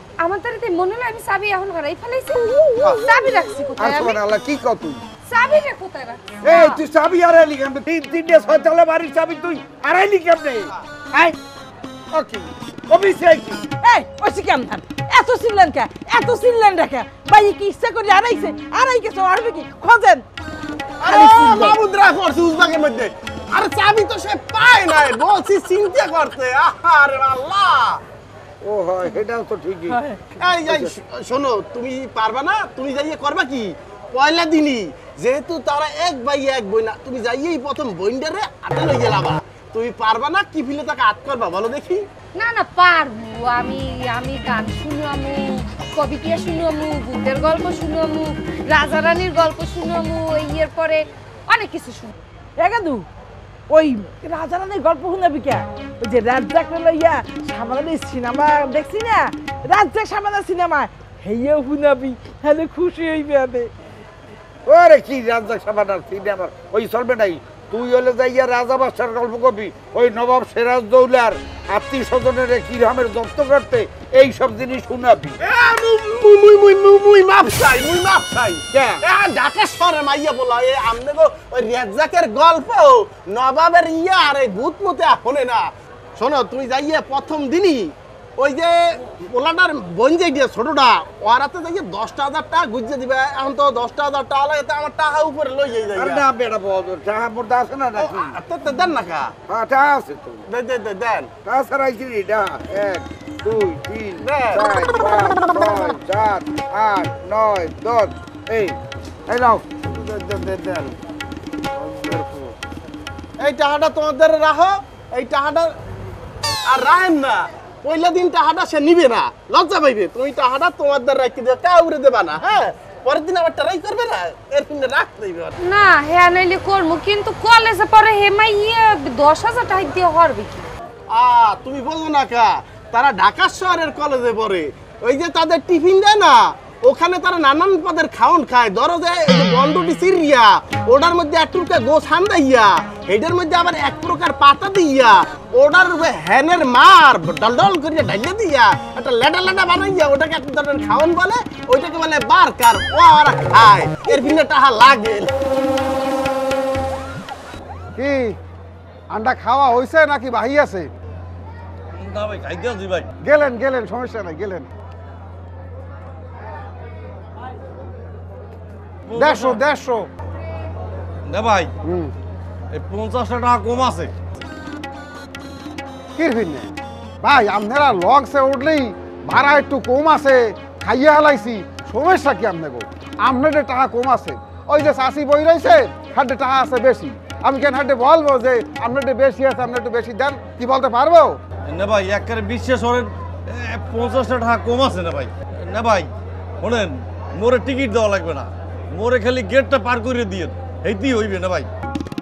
Speaker 6: আমার তারিতে মনে হলো আমি চাবি এখন হারাই ফেলাইছি চাবি রাখছি কোথায় আমি
Speaker 4: সুবহানাল্লাহ কি কত তুই
Speaker 6: চাবি রে কোথায় রাখছি
Speaker 4: এই তুই চাবি হারাইলি কেমনে তিন তিনটে ছয় তলা বাড়ির চাবি তুই হারাইলি কেমনে আই ওকে কবি সে কি
Speaker 5: এই ওসি কেমন এত চিল্লান কে এত চিল্লান রাখা ভাই কি ইচ্ছা করে আড়াইছে আড়াই গেছে আরবে কি খোঁজেন
Speaker 9: আরে মামুদ্রা করছে উজবাগের মধ্যে আরে চাবি তো সে পায় নাই বলছি চিন্তা করতে আরে আল্লাহ
Speaker 4: ও হয় এটাও তো ঠিকই
Speaker 9: এই যাই শোনো তুমি পারবা না তুমি যাইয়ে করবা কি পয়লা দিনই যেহেতু তারা এক ভাই এক বই না তুমি যাইয়েই প্রথম বইন্ডারে আটে লই গেলাবা তুমি পারবা না কি ফিলে তাকে আট করবা বলো দেখি
Speaker 6: না না পারবো আমি আমি গান শুনামু কবিতা শুনামু ভূতের গল্প শুনামু রাজা রানীর গল্প শুনামু এর পরে অনেক কিছু শুন
Speaker 5: একাদু ওই রাজা রানীর গল্প শুনাবি কে ওই যে রাজ্জাক লইয়া সামানের সিনেমা দেখছি না রাজ্জাক সামানের সিনেমা হেইও শুনাবি তাহলে খুশি হইবে আদে
Speaker 4: ওরে কি রাজ্জাক সাবানার সিনেমা ওই চলবে নাই তুই হলে যাইয়া রাজা বাদশার গল্প কবি ওই নবাব সিরাজ দৌলার আত্মীয় স্বজনের কি রকমের জব্দ করতে এই সব জিনিস শুনাবি
Speaker 9: মুই মুই মুই মুই মুই মাপ চাই মুই মাপ চাই এ ঢাকা শহরে মাইয়া বলা এ আমনে গো ওই রাজ্জাকের গল্প নবাবের ইয়া আরে ভূত মতে আপনে না শোনো তুমি যাইয়া প্রথম দিনই ওই যে পোলাটার বোন যে দিয়ে ছোটটা ওরাতে যাইয়া দশটা হাজার টাকা গুজে দিবে এখন তো দশটা হাজার টাকা লাগে তো আমার টাকা উপরে লই যাই
Speaker 4: আরে না বেটা বল টাকা পড়তে আছে না নাকি
Speaker 9: তো তো দেন না কা
Speaker 4: হ্যাঁ টাকা আছে তো
Speaker 9: দে দে দে দেন
Speaker 4: টাকা ছাড়াই কি এটা এক দুই তিন
Speaker 9: দেন।
Speaker 4: চার পাঁচ ছয় সাত আট নয় দশ এই এই নাও
Speaker 9: দে দে দে দেন এই টাকাটা তোমাদের রাখো এই টাকাটা আর রাখেন না পয়লা দিন টাকাটা সে নিবে না লজ্জা পাইবে তুমি টাকাটা তোমাদের রাখতে দেবে কাউরে দেবা না হ্যাঁ পরের দিন আবার ট্রাই করবে না এর পিছনে রাখতে দিবে
Speaker 6: না হ্যাঁ নাইলে করবো কিন্তু কলেজে পরে হেমাই ইয়ে দশ হাজার টাকা দিয়ে হরবে কি
Speaker 9: আ তুমি বলো না কা তারা ঢাকা শহরের কলেজে পড়ে ওই যে তাদের টিফিন দেয় না ওখানে তারা নানান পদের খাওন খায় ধরো যে এই যে বন্ডুটি সিরিয়া ওটার মধ্যে এক টুকরা গোছ হান্দাইয়া এটার মধ্যে আবার এক প্রকার পাতা দিয়া ওটার উপরে হ্যানের মার ডল ডল করিয়া ঢালিয়ে দিয়া একটা লেটা লেটা বানাইয়া ওটাকে এক ধরনের খাওন বলে ওইটাকে বলে বার্কার ও ওরা খায় এর ভিন্ন টাহা লাগে
Speaker 4: কি আন্ডা খাওয়া হইছে নাকি বাহি আছে
Speaker 10: না ভাই খাইতে আছি ভাই
Speaker 4: গেলেন গেলেন সমস্যা নাই গেলেন দেড়শো দেড়শো
Speaker 10: না ভাই
Speaker 4: হুম
Speaker 10: এই পঞ্চাশটা টাকা কম আছে
Speaker 4: কিরবিন ভাই আপনারা লঞ্চে উঠলেই ভাড়া একটু কম আছে খাইয়া হালাইছি সমস্যা কি আপনাকে আপনাদের টাকা কম আছে ওই যে চাষি বই রয়েছে হাটে টাকা আছে বেশি আমি কেন হাটে বলবো যে আপনাদের বেশি আছে আপনার একটু বেশি দেন কি বলতে পারবো
Speaker 10: না ভাই একেবারে বিশ্বাস করেন এ, পঞ্চাশটা টাকা কম আছে না ভাই না ভাই শোনেন মোরে টিকিট দেওয়া লাগবে না মোরে খালি গেটটা পার করে দিয়ে এইতেই হইবে না ভাই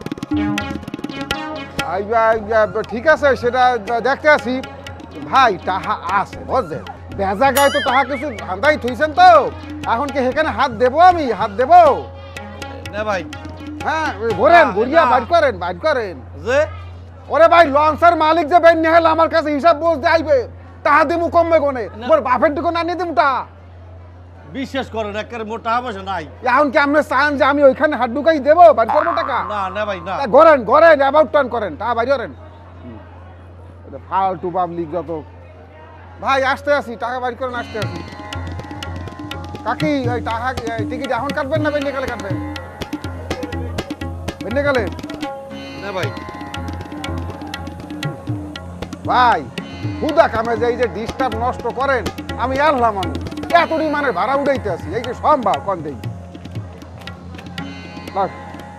Speaker 4: আইবা, আইবা, ঠিক আছে সেটা দেখতে আসি ভাই টাহা আছে বুঝছেন বেজা গায়ে তো টাহা কিছু ধান্দাই থইছেন তো এখন কি সেখানে হাত দেবো আমি হাত দেবো
Speaker 10: না ভাই
Speaker 4: হ্যাঁ ওই ভরেন
Speaker 10: না,
Speaker 4: গড়িয়া
Speaker 10: না।
Speaker 4: বাইর করেন বাইর করেন
Speaker 10: যে
Speaker 4: ওরে ভাই লঞ্চের মালিক যে বেন নেহেল আমার কাছে হিসাব বলতে আইবে টাহা দিমু কমবে কোনে
Speaker 10: না।
Speaker 4: মোর বাপের টুকু না নিয়ে দিমু টাহা
Speaker 10: বিশ্বাস করেন একেবারে মোর টাকা পয়সা নাই
Speaker 4: এখন কি আপনি চান যে আমি ওইখানে হাত ঢুকাই দেবো বাইর করবো টাকা
Speaker 10: না না ভাই না
Speaker 4: তা গড়েন গড়েন অ্যাবাউট টার্ন করেন টাকা বাইর করেন এটা ফালতু পাবলিক যত ভাই আসতে আসি টাকা বাইর করেন আসতে আসি কাকি ওই টাকা এই টিকিট এখন কাটবেন না বেন্ডে গেলে কাটবেন বেন্ডে গেলে
Speaker 10: না ভাই
Speaker 4: ভাই হুদা কামে যে এই যে ডিস্টার্ব নষ্ট করেন আমি আনলাম মানুষ এতদিন মানে ভাড়া উঠাইতে আসি এই যে সম্ভব কন দেই বাস।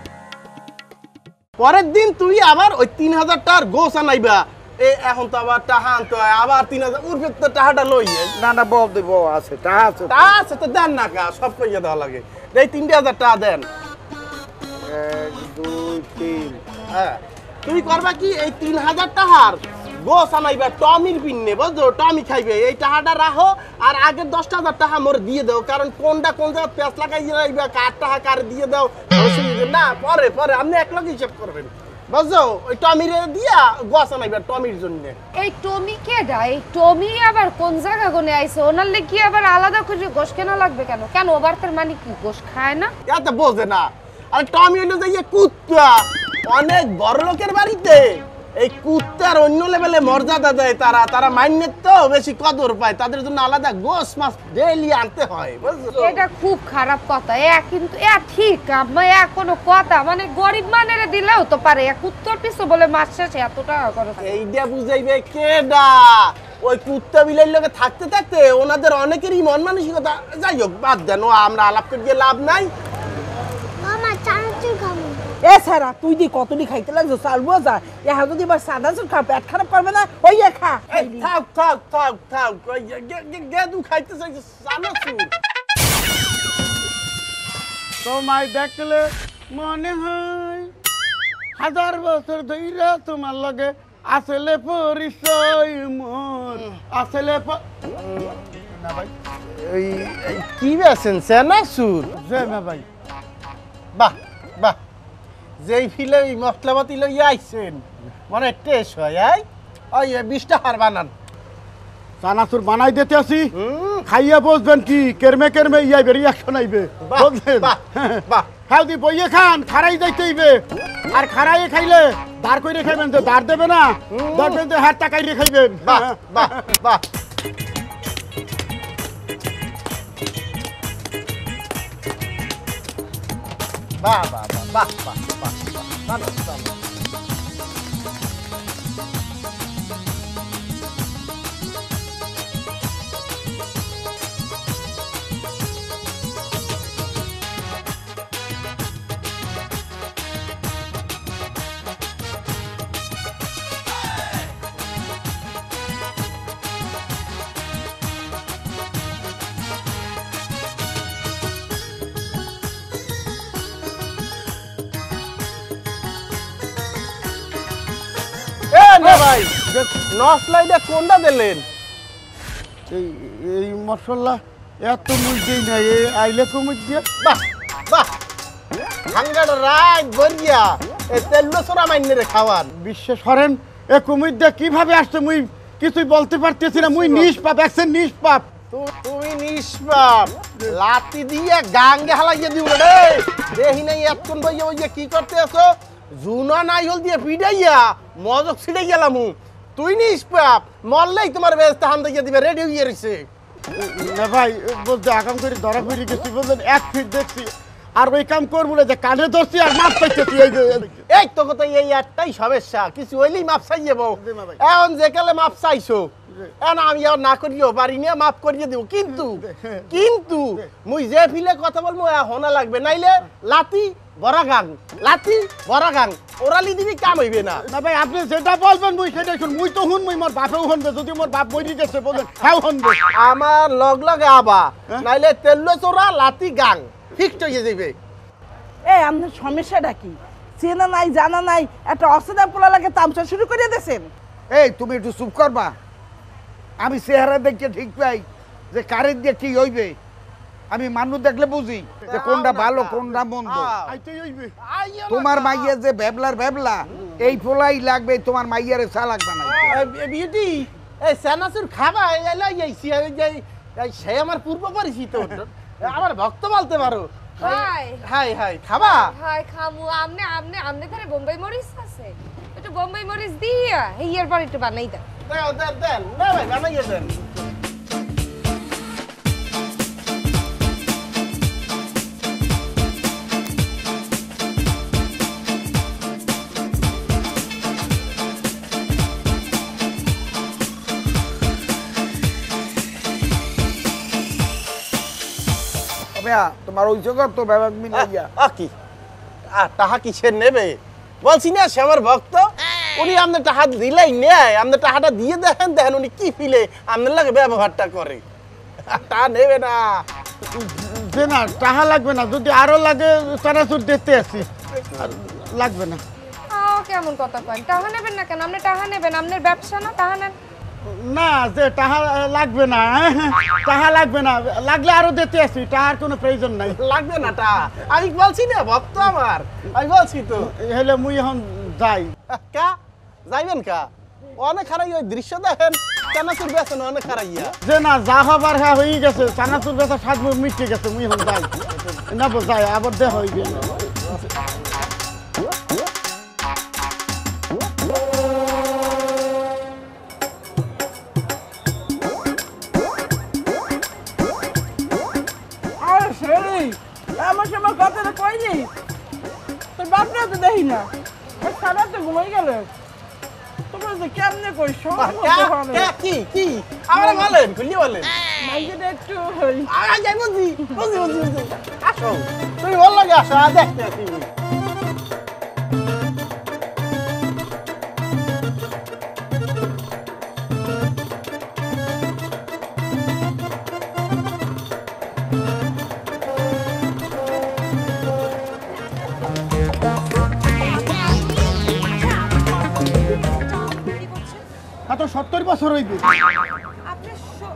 Speaker 9: পরের দিন তুই আবার ওই তিন হাজার টাকার গোছ আনাইবা এ এখন তো আবার টাকা আনতে হয় আবার তিন হাজার উর্ফে তো টাকাটা লই
Speaker 4: না না বল দেবো আছে টাকা আছে
Speaker 9: তা আছে তো দেন না কা সব কইয়া দেওয়া লাগে এই তিনটে হাজার টাকা দেন
Speaker 4: এক দুই তিন
Speaker 9: হ্যাঁ তুই করবা কি এই তিন হাজার টাকার গোছ আনাইবা টমির পিন্নে বুঝছো টমি খাইবে এই টাকাটা রাখো আর আগের দশটা হাজার টাকা মোর দিয়ে দাও কারণ কোনটা কোন জায়গায় পেঁচ লাগাই রাখবা কার টাকা কার দিয়ে দাও অসুবিধা না পরে পরে আপনি এক লগে হিসাব করবেন বুঝছো ওই টমিরে দিয়া গোছ আনাইবা টমির জন্য।
Speaker 6: এই টমি কেডা? এই টমি আবার কোন জায়গা গনে আইছে? ওনার লেগে আবার আলাদা করে গোশ কেনা লাগবে কেন? কেন ওবার তার মানে কি গোশ খায় না?
Speaker 9: এত বোঝে না। আর টমি হইলো যে কুত্তা, অনেক বড় লোকের বাড়িতে এই কুত্তার অন্য লেভেলে মর্যাদা দেয় তারা। তারা মাইনের তো বেশি কদর পায়, তাদের জন্য আলাদা গোশ মাছ ডেইলি আনতে হয়, বুঝছো?
Speaker 6: এটা খুব খারাপ কথা। এ কিন্তু এ ঠিক আম্মা, এ কোনো কথা মানে গরিব মানেরে দিলেও তো পারে। এক উত্তর পিছু বলে মাছ শেষে এত টাকা খরচ।
Speaker 9: এইটা বুঝাইবে কেডা? ওই কুত্তা বিলের লগে থাকতে থাকতে ওনাদের অনেকেরই মন মানসিকতা। যাই হোক বাদ দেন, ও আমরা আলাপ করে লাভ নাই।
Speaker 11: মামা চানাচুর খাবো।
Speaker 5: এ সারা তুই দি কতটি খাইতে লাগছো চাল বোঝা। এহা যদি এবার সাদা চুল খা পেট খারাপ করবে না? ওই এ খা।
Speaker 9: এই থাক থাক থাক থাক, ওই গেদু খাইতে চাইছে চানাচুর।
Speaker 4: তোমায় দেখলে মনে হয় হাজার বছর ধইরা তোমার লগে আসলে পরিচয় মোর আসলে না ভাই।
Speaker 9: এই এই কি বেছেন চানাচুর?
Speaker 4: যে না ভাই,
Speaker 9: বাহ বাহ, যেই ফিলে ওই মশলাপাতি লইয়া আইছেন মানে টেস্ট হয়। আই ওই বিশটা হার বানান।
Speaker 4: চানাচুর বানাই দিতে আসি, খাইয়া বসবেন কি কেরমে কেরমে ইয়াইবে রিয়াকশন আইবে, বুঝলেন? হ্যাঁ দি বইয়ে খান, খারাই যাইতে হইবে। আর খারাইয়ে খাইলে দাঁড় করে খাইবেন, তো দাঁড় দেবে না, দেখবেন যে হাত টাকাইলে খাইবেন।
Speaker 9: বাহ বাহ বাহ। বাহ বাহ বাহ বাহ বাহ বাহ বাহ। ভাই নসলাইটা কোনটা দিলেন?
Speaker 4: এই এই মশলা এত মুই দেই না, এই আইলে কমে দিয়ে।
Speaker 9: বাহ বাহ, হাঙ্গার রাত বরিয়া এই তেলুয়া সোরা মাইনে রে খাওয়ান।
Speaker 4: বিশ্বাস করেন এ কুমির দিয়ে কিভাবে আসছে মুই কিছুই বলতে পারতেছি না। মুই নিষ্পাপ, একসেন নিষ্পাপ।
Speaker 9: তুমি নিষ্পাপ, লাতি দিয়ে গাঙ্গে হালাইয়া দিও রে। দেহি নাই এতক্ষণ বইয়া বইয়া কি করতে আছো? জুনা নাই হল দিয়ে পিডাইয়া মজক ছিড়ে গেলাম। তুই নিষ্পাপ, মরলেই তোমার ব্যবস্থা হান দিয়ে দিবে, রেডি হয়ে রয়েছে।
Speaker 4: না ভাই বলতে আগাম করে ধরা পড়ে গেছি, বললেন এক ফিট দেখছি আর ওই কাম করবো না যে কানে ধরছি আর মাপ পাইতেছি।
Speaker 9: এই তো কথা, এই একটাই সমস্যা, কিছু হইলেই মাপ চাই যাবো। এখন যে কালে মাপ চাইছো এখন আমি আর না করিও পারি না, মাপ করিয়ে দেবো। কিন্তু কিন্তু মুই যে ফিলে কথা বলবো হোনা লাগবে, নাইলে লাতি বড়া গান, লাতি বড়া গান ওরালি দিবি কাম হইবে না।
Speaker 4: না ভাই আপনি যেটা বলবেন মুই সেটাই শুন। মুই তো হুন, মুই মোর বাপেও শুনবে, যদি মোর বাপ বইরি গেছে বলেন হ্যাঁ শুনবে।
Speaker 9: আমার লগ লগে আবা, নাইলে তেল্লো চোরা লাতি গাং ফিক্সড হয়ে যাবে।
Speaker 5: এ আপনার সমস্যাটা কি? চেনা নাই জানা নাই একটা অচেনা পোলা লাগে তামসা শুরু করে দিয়েছেন।
Speaker 4: এই তুমি একটু চুপ করবা। আমি চেহারা দেখে ঠিক পাই যে কারের দিয়ে কি হইবে। আমি মানুষ দেখলে বুঝি যে কোনটা ভালো কোনটা মন্দ। তোমার মাইয়া যে ভেবলার ভেবলা, এই পোলাই লাগবে, তোমার মাইয়ারে চা লাগবে না।
Speaker 9: বিউটি এই চানাচুর খাবা এলাইছি সে আমার পূর্ব পরিচিত, আমার ভক্ত বলতে পারো।
Speaker 6: হাই
Speaker 9: হাই হাই খাবা?
Speaker 6: হাই খামু। আমনে আমনে আমনে ঘরে বোম্বাই মরিচ আছে, একটু বোম্বাই মরিচ দিয়া হিয়ার পর একটু বানাই দাও।
Speaker 9: দেন দেন দেন, না ভাই বানাইয়ে দেন।
Speaker 4: তোমার ওই জগৎ তো ব্যাপার মিলাইয়া
Speaker 9: কি টাহা কিসের নেবে? বলছি না সে আমার ভক্ত, উনি আপনার টাহা দিলেই নেয়। আপনার টাহাটা দিয়ে দেখেন, দেখেন উনি কি ফিলে আপনার লাগে ব্যবহারটা করে। টাহা নেবে না,
Speaker 4: যে না টাহা লাগবে না। যদি আরো লাগে চানাচুর দেখতে আসি, লাগবে না।
Speaker 6: কেমন কথা কয়? টাহা নেবেন না কেন? আপনি টাহা নেবেন, আপনার ব্যবসা না, টাহা নেন
Speaker 4: না। যে টাহা লাগবে না, টাহা লাগবে না, লাগলে আরো দিতে আসি, টাহার কোনো প্রয়োজন নাই।
Speaker 9: লাগবে না টাহা, আমি বলছি না ভক্ত আমার, আমি বলছি তো।
Speaker 4: হলে মুই এখন যাই
Speaker 9: কা যাইবেন কা অনেক খারাই ওই দৃশ্য দেখেন চানাচুর বেছেন অনেক খারাইয়া
Speaker 4: যে না যা হবার হ্যাঁ হয়ে গেছে চানাচুর বেচা সাত মিটে গেছে মুই এখন যাই না যাই আবার দেখ হইবে
Speaker 5: আরে শেরি আমার সময় কথাটা কইনি তোর বাপরা তো দেখি না সারা তো ঘুমাই গেল তোমরা যে কেমনে কই
Speaker 9: কি কি আমরা বলেন খুলি বলেন
Speaker 5: মাইকেটা একটু হই
Speaker 9: আ যাই বুঝি বুঝি বুঝি বুঝি আসো তুমি ভালো লাগে আসো আ দেখতে টিভি
Speaker 4: এত সত্তর বছর হইবে
Speaker 8: আপনি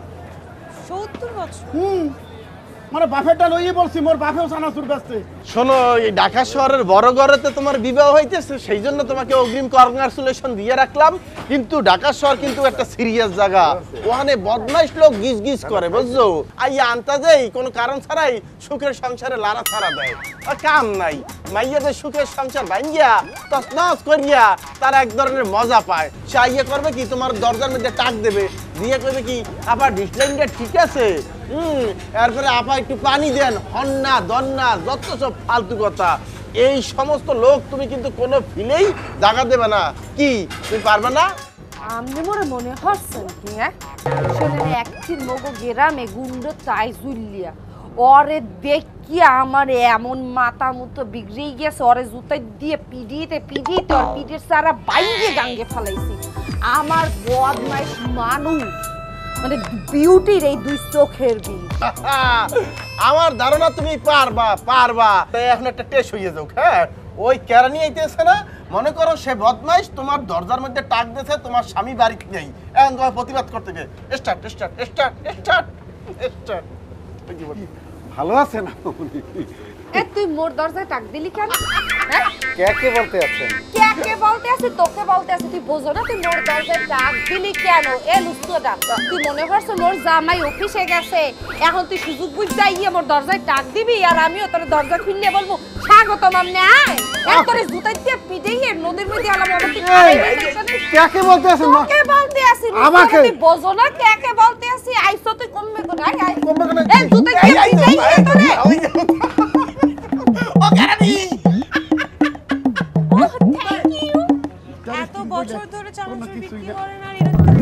Speaker 8: সত্তর বছর
Speaker 4: হুম মানে বাফেটা লইয়ে বলছি মোর বাফেও চানাচুর বেচছে
Speaker 9: শোনো এই ঢাকা শহরের বড় ঘরেতে তোমার বিবাহ হইতেছে সেই জন্য তোমাকে অগ্রিম কংগ্রাচুলেশন দিয়ে রাখলাম কিন্তু ঢাকা শহর কিন্তু একটা সিরিয়াস জায়গা ওখানে বদমাইশ লোক গিজ গিজ করে বুঝছো আইয়া আন্তাজেই কোনো কারণ ছাড়াই সুখের সংসারে লারা ছাড়া দেয় আর কাম নাই মাইয়াদের সুখের সংসার ভাঙ্গিয়া তছনছ করিয়া তারা এক ধরনের মজা পায় সে আইয়া করবে কি তোমার দরজার মধ্যে টাক দেবে দিয়ে করবে কি আবার ডিসলাইনটা ঠিক আছে হুম এরপরে আপা একটু পানি দেন হন্না দন্না যত সব ফালতু কথা এই সমস্ত লোক তুমি কিন্তু কোনো ফিলেই জায়গা দেবে না কি তুমি পারবে না
Speaker 6: আমনে মোরে মনে হচ্ছেন কি হ্যাঁ শোনেন একটির মগো গেরামে গুন্ড তাই জুলিয়া ওরে দেখি আমার এমন মাথা মতো বিগড়ে গেছে ওরে জুতা দিয়ে পিডিতে পিডিতে ওর পিঠের সারা বাইরে গাঙ্গে ফেলাইছি আমার বদমাইশ মানুষ মানে বিউটির এই দুই চোখের বিল
Speaker 9: আমার ধারণা তুমি পারবা পারবা তাই এখন একটা টেস্ট হয়ে যাও হ্যাঁ ওই কেরানি আইতেছে না মনে করো সে বদমাইশ তোমার দরজার মধ্যে টাক দিয়েছে তোমার স্বামী বাড়িতে নেই এখন তোমার প্রতিবাদ করতে গিয়ে start start start start start
Speaker 4: ভালো আছে না
Speaker 6: এ তুই মোর দরজায় টাক দিলি কেন হ্যাঁ
Speaker 4: কে কে বলতে আছেন
Speaker 6: কে কে বলতে আছে তোকে বলতে আছে তুই বোঝো না তুই মোর দরজায় টাক দিলি কেন এ লুস্তোটা তুই মনে করছ মোর জামাই অফিসে গেছে এখন তুই সুযোগ বুঝ যাইয়ে মোর দরজায় টাক দিবি আর আমিও তোর দরজা খুললে বলবো স্বাগতম আমনে আয় এক তোরে জুতাই দিয়ে পিটাইয়ে নদীর মধ্যে আলাম আমার তুই
Speaker 4: কে কে বলতে আছেন
Speaker 6: কে বলতে আছিস
Speaker 4: আমাকে
Speaker 6: তুই বোঝো না কে কে বলতে আসি আইছো তুই কমবে কোন আয় আয়
Speaker 4: কমবে কোন
Speaker 6: এ জুতাই দিয়ে পিটাইয়ে তোরে
Speaker 9: ও কেরানি
Speaker 8: এত বছর ধরে চানাচুর বিক্রি করেন আর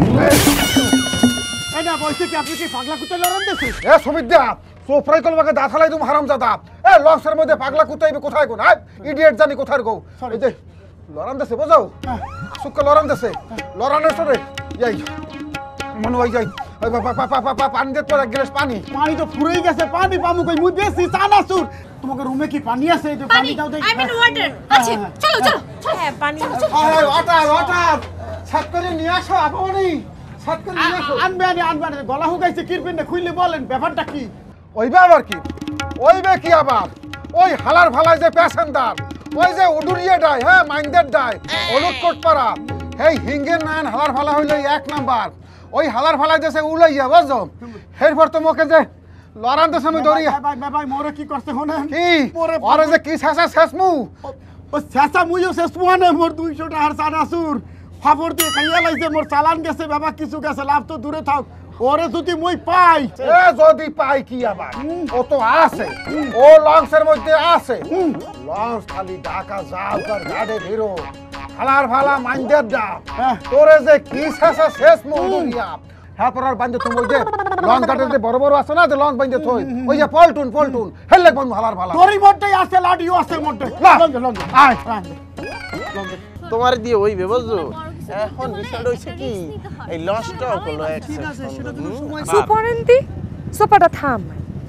Speaker 4: এই না বলছি কি আপনি কি পাগলা কুত্তা লড়ান দিছে এ সুমিদ্যা সোফরাই কলবাকে দাথালাই তুমি হারামজাদা এ লক্সের মধ্যে পাগলা কুত্তাইবে কোথায় কোন আই ইডিয়েট জানি কোথায় গো এই যে লড়ান দিছে বুঝাও সুক্ক লড়ান দিছে লড়ানের সরে যাই মনে হয় যাই ওই বাবা পাপা পাপা পানি দে তোর এক গ্লাস পানি পানি তো ফুরেই গেছে পানি পামু কই মুই বেশি চানাচুর তোমাকে রুমে কি পানি আছে এই পানি দাও দেই
Speaker 8: আই মিন ওয়াটার আচ্ছা চলো চলো হ্যাঁ পানি
Speaker 4: আরে ওয়াটার ওয়াটার সাত করে নিয়ে আসো আপনি সাত করে নিয়ে আসো আনবে আনি আনবে আনি গলা হুগাইছে কিরপিনে খুইলে বলেন ব্যাপারটা কি ওইবে আবার কি ওইবে কি আবার ওই হালার ফালায় যে প্যাসেঞ্জার ওই যে উডুরিয়ে ডায় হ্যাঁ মাইন্ডের ডায় অলুটকোট পাড়া এই হিঙ্গের নান হালার ফালা হইলে এক নাম্বার ওই হালার ফালায় দেশে উলাইয়া বুঝছো এরপর তো মোকে যে লড়ান দেশে আমি দৌড়িয়া ভাই ভাই মোরে কি করতে হনে কি ওরে যে কি শেষা শেষমু ও শেষা মুইও শেষমু আনে মোর দুইশো টাকার চানাচুর ফাপর দিয়ে খাইয়া লাইছে মোর চালান গেছে বাবা কিছু গেছে লাভ তো দূরে থাক ওরে যদি মুই পাই এ যদি পাই কি আবার ও তো আছে ও লঞ্চের মধ্যে আছে লঞ্চ খালি ঢাকা যাও কর গাড়ি ভিড়ো হালার ফালা মাইন্ডের দা তোরে যে কি শেষা শেষ মুয়া হ্যাঁ পরার বান্ধে তুমি ওই যে লঞ্চ ঘাটের যে বড় বড় আছে না যে লঞ্চ বান্ধে থই ওই যে পল্টুন পল্টুন হেললে বন্ধু হালার ফালা তোরই মধ্যেই আছে লাডিও আছে মধ্যে লঞ্চ লঞ্চ আয়
Speaker 9: তোমার দিয়ে হইবে বুঝছো এখন বিষয়টা হইছে কি এই লঞ্চটা হলো
Speaker 8: ঠিক আছে সেটা তো সময়
Speaker 6: সুপারেন্তি সোপাটা থাম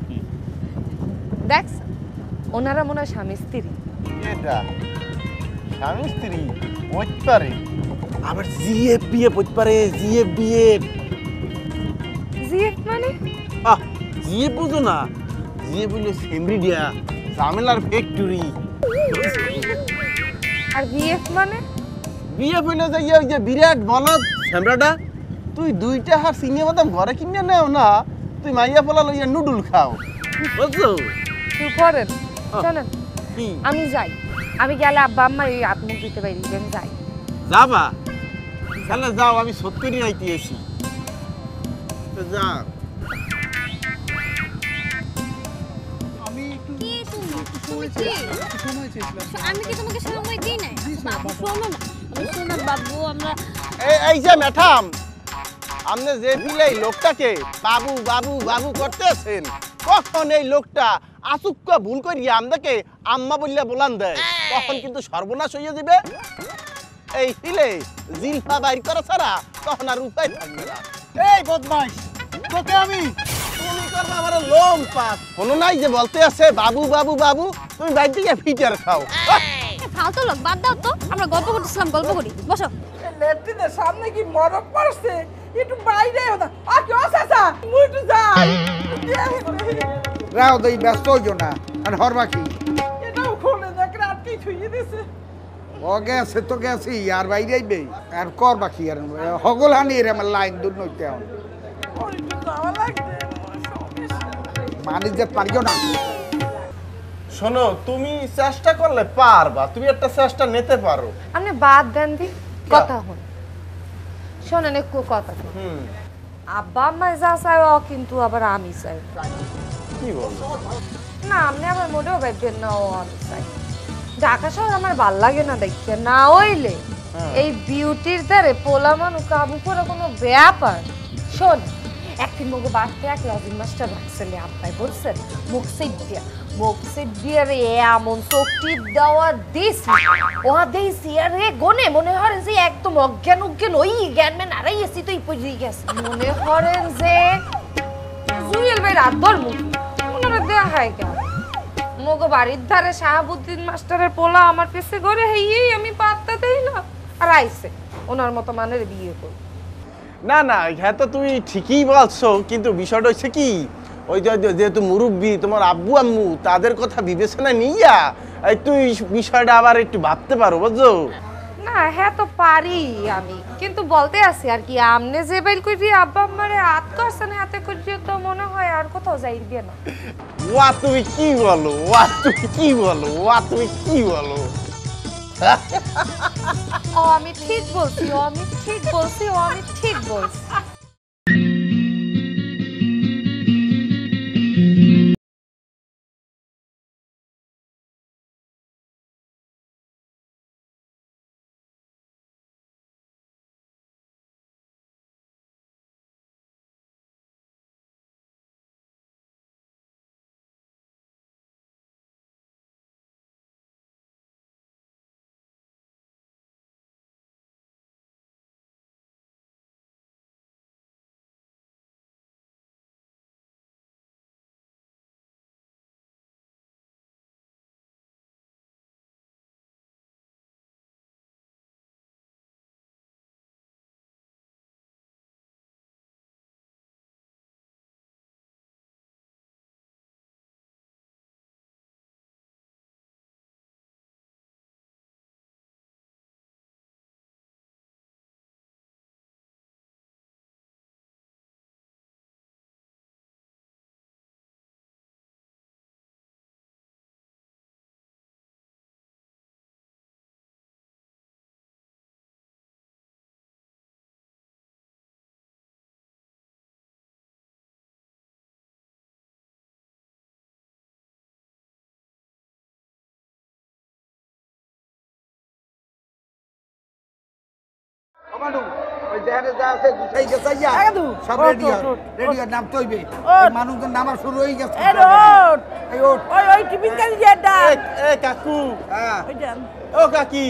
Speaker 6: দেখ ওনারা মনে হয় স্বামী স্ত্রী
Speaker 9: এটা স্বামী স্ত্রী হইতে পারে আবার জিএফ বিএফ হইতে পারে জিএফ বিএফ
Speaker 6: জিএফ মানে
Speaker 9: আহ জিএফ বুঝো না জিএফ হইলো সেমরিডিয়া ঝামেলার ফ্যাক্টরি
Speaker 6: আর বিএফ মানে
Speaker 9: বিয়ে ফেলে যাই ওই যে বিরাট বলদ স্যামরাটা তুই দুইটা হার সিনিয়া বাদাম ঘরে কিনে নেও না তুই মাইয়া পোলা লইয়া নুডুল খাও বুঝছো
Speaker 6: তুই করেন শোনেন আমি যাই আমি গেলে আব্বা আম্মা এই আত্মুখ দিতে পারি আমি যাই
Speaker 9: যাবা তাহলে যাও আমি সত্যি নিয়ে আইতে এসি যা
Speaker 11: আমি কি তোমাকে সময় দিই নাই বাবু শোনো না আমি শোনো বাবু আমরা
Speaker 9: এই এই যে ম্যাডাম আপনি যে দিলে এই লোকটাকে বাবু বাবু বাবু করতেছেন কখন এই লোকটা আসুক্কা ভুল করিয়া আমাকে আম্মা বললে বলান দেয় তখন কিন্তু সর্বনাশ হয়ে যাবে এই হিলে জিলফা বাইর করা ছাড়া তখন আর উপায় থাকবে না এই বদমাইশ তোকে আমি তুমি করবা আমার লোম পাস কোনো নাই যে বলতে আছে বাবু বাবু বাবু তুমি বাইরে থেকে ফিটার খাও
Speaker 11: ফালতু লোক বাদ দাও তো আমরা গল্প করতেছিলাম গল্প করি বসো
Speaker 5: লেট্রিনের সামনে কি মরক পড়ছে একটু বাইরে হতো আর কি চাচা মুই একটু যাই
Speaker 4: রাও দেই ব্যস্ত হইও না আর হরবা কি
Speaker 5: এটাও খুলে দেখ রাত কি ছুঁয়ে দিছে
Speaker 4: ও গেছে তো গেছি আর বাইরে আইবে আর কর বাকি আর হগল হানি রে আমার লাইন দূর নইতে এখন মানে যে পারিও না
Speaker 9: শোনো তুমি চেষ্টা করলে পারবা তুমি একটা চেষ্টা নিতে পারো
Speaker 6: আপনি বাদ দেন দি কথা হন শোনেন একটু কথা
Speaker 9: হুম
Speaker 6: আব্বা আম্মা যা চাই ও কিন্তু আবার আমি চাই
Speaker 9: কি বলছো
Speaker 6: না আপনি আবার মোটেও ভাববেন না ও আমি চাই ঢাকা শহর আমার ভাল লাগে না দেখতে না হইলে এই বিউটির দ্বারে পোলা মানু কাবু করে কোনো ব্যাপার শোন একদিন মুখ বাড়তে এক লাজিম মাস্টার রাখছিলে আব্বাই বলছেন মুখ সেট দিয়া মুখ সেট দিয়ে রে এমন চোখ টিপ দেওয়া দিছি ওহা দিয়েছি আরে গনে মনে হরেন যে একদম অজ্ঞান উজ্ঞান ওই জ্ঞান মেন আরাই এসি তো পড়ে গেছে মনে হরেন যে জুয়েল ভাই রাত ধর মুখ ওনারা দেখায় কেন মগো বাড়ির ধারে শাহাবুদ্দিন মাস্টারের পোলা আমার পেছে ঘরে হেই আমি পাত্তা দেই না আর আইছে ওনার মতো মানের বিয়ে করব
Speaker 9: না না হ্যাঁ তো তুমি ঠিকই বলছো কিন্তু বিষয়টা হচ্ছে কি ওই যে যেহেতু মুরব্বী তোমার আব্বু আম্মু তাদের কথা বিবেচনা নিয়া এই তুই বিষয়টা আবার একটু ভাবতে পারো বুঝছো
Speaker 6: না হ্যাঁ তো পারি আমি কিন্তু বলতে আছি আর কি আমনে যে বাইল করি আব্বা আম্মারে হাত করছেন হাতে করি তো মনে হয় আর কোথাও যাইবে না
Speaker 9: ওয়া তুমি কি বলো ওয়া তুমি কি বলো ওয়া তুমি কি বলো
Speaker 6: ও আমি ঠিক বলছি ও আমি ঠিক বলছি ও আমি ঠিক বলছি
Speaker 4: আমানু ওই যেখানে যা আছে গুছাই গেছাইয়া সব রেডি রেডি নাম তৈবে মানুষজন নামা শুরু হয়ে গেছে
Speaker 5: এই ওট এই ওট ওই ওই টিফিন কালি দিয়ে দাও
Speaker 9: এ কাকু
Speaker 4: হ্যাঁ
Speaker 5: ওই দেন
Speaker 9: ও কাকি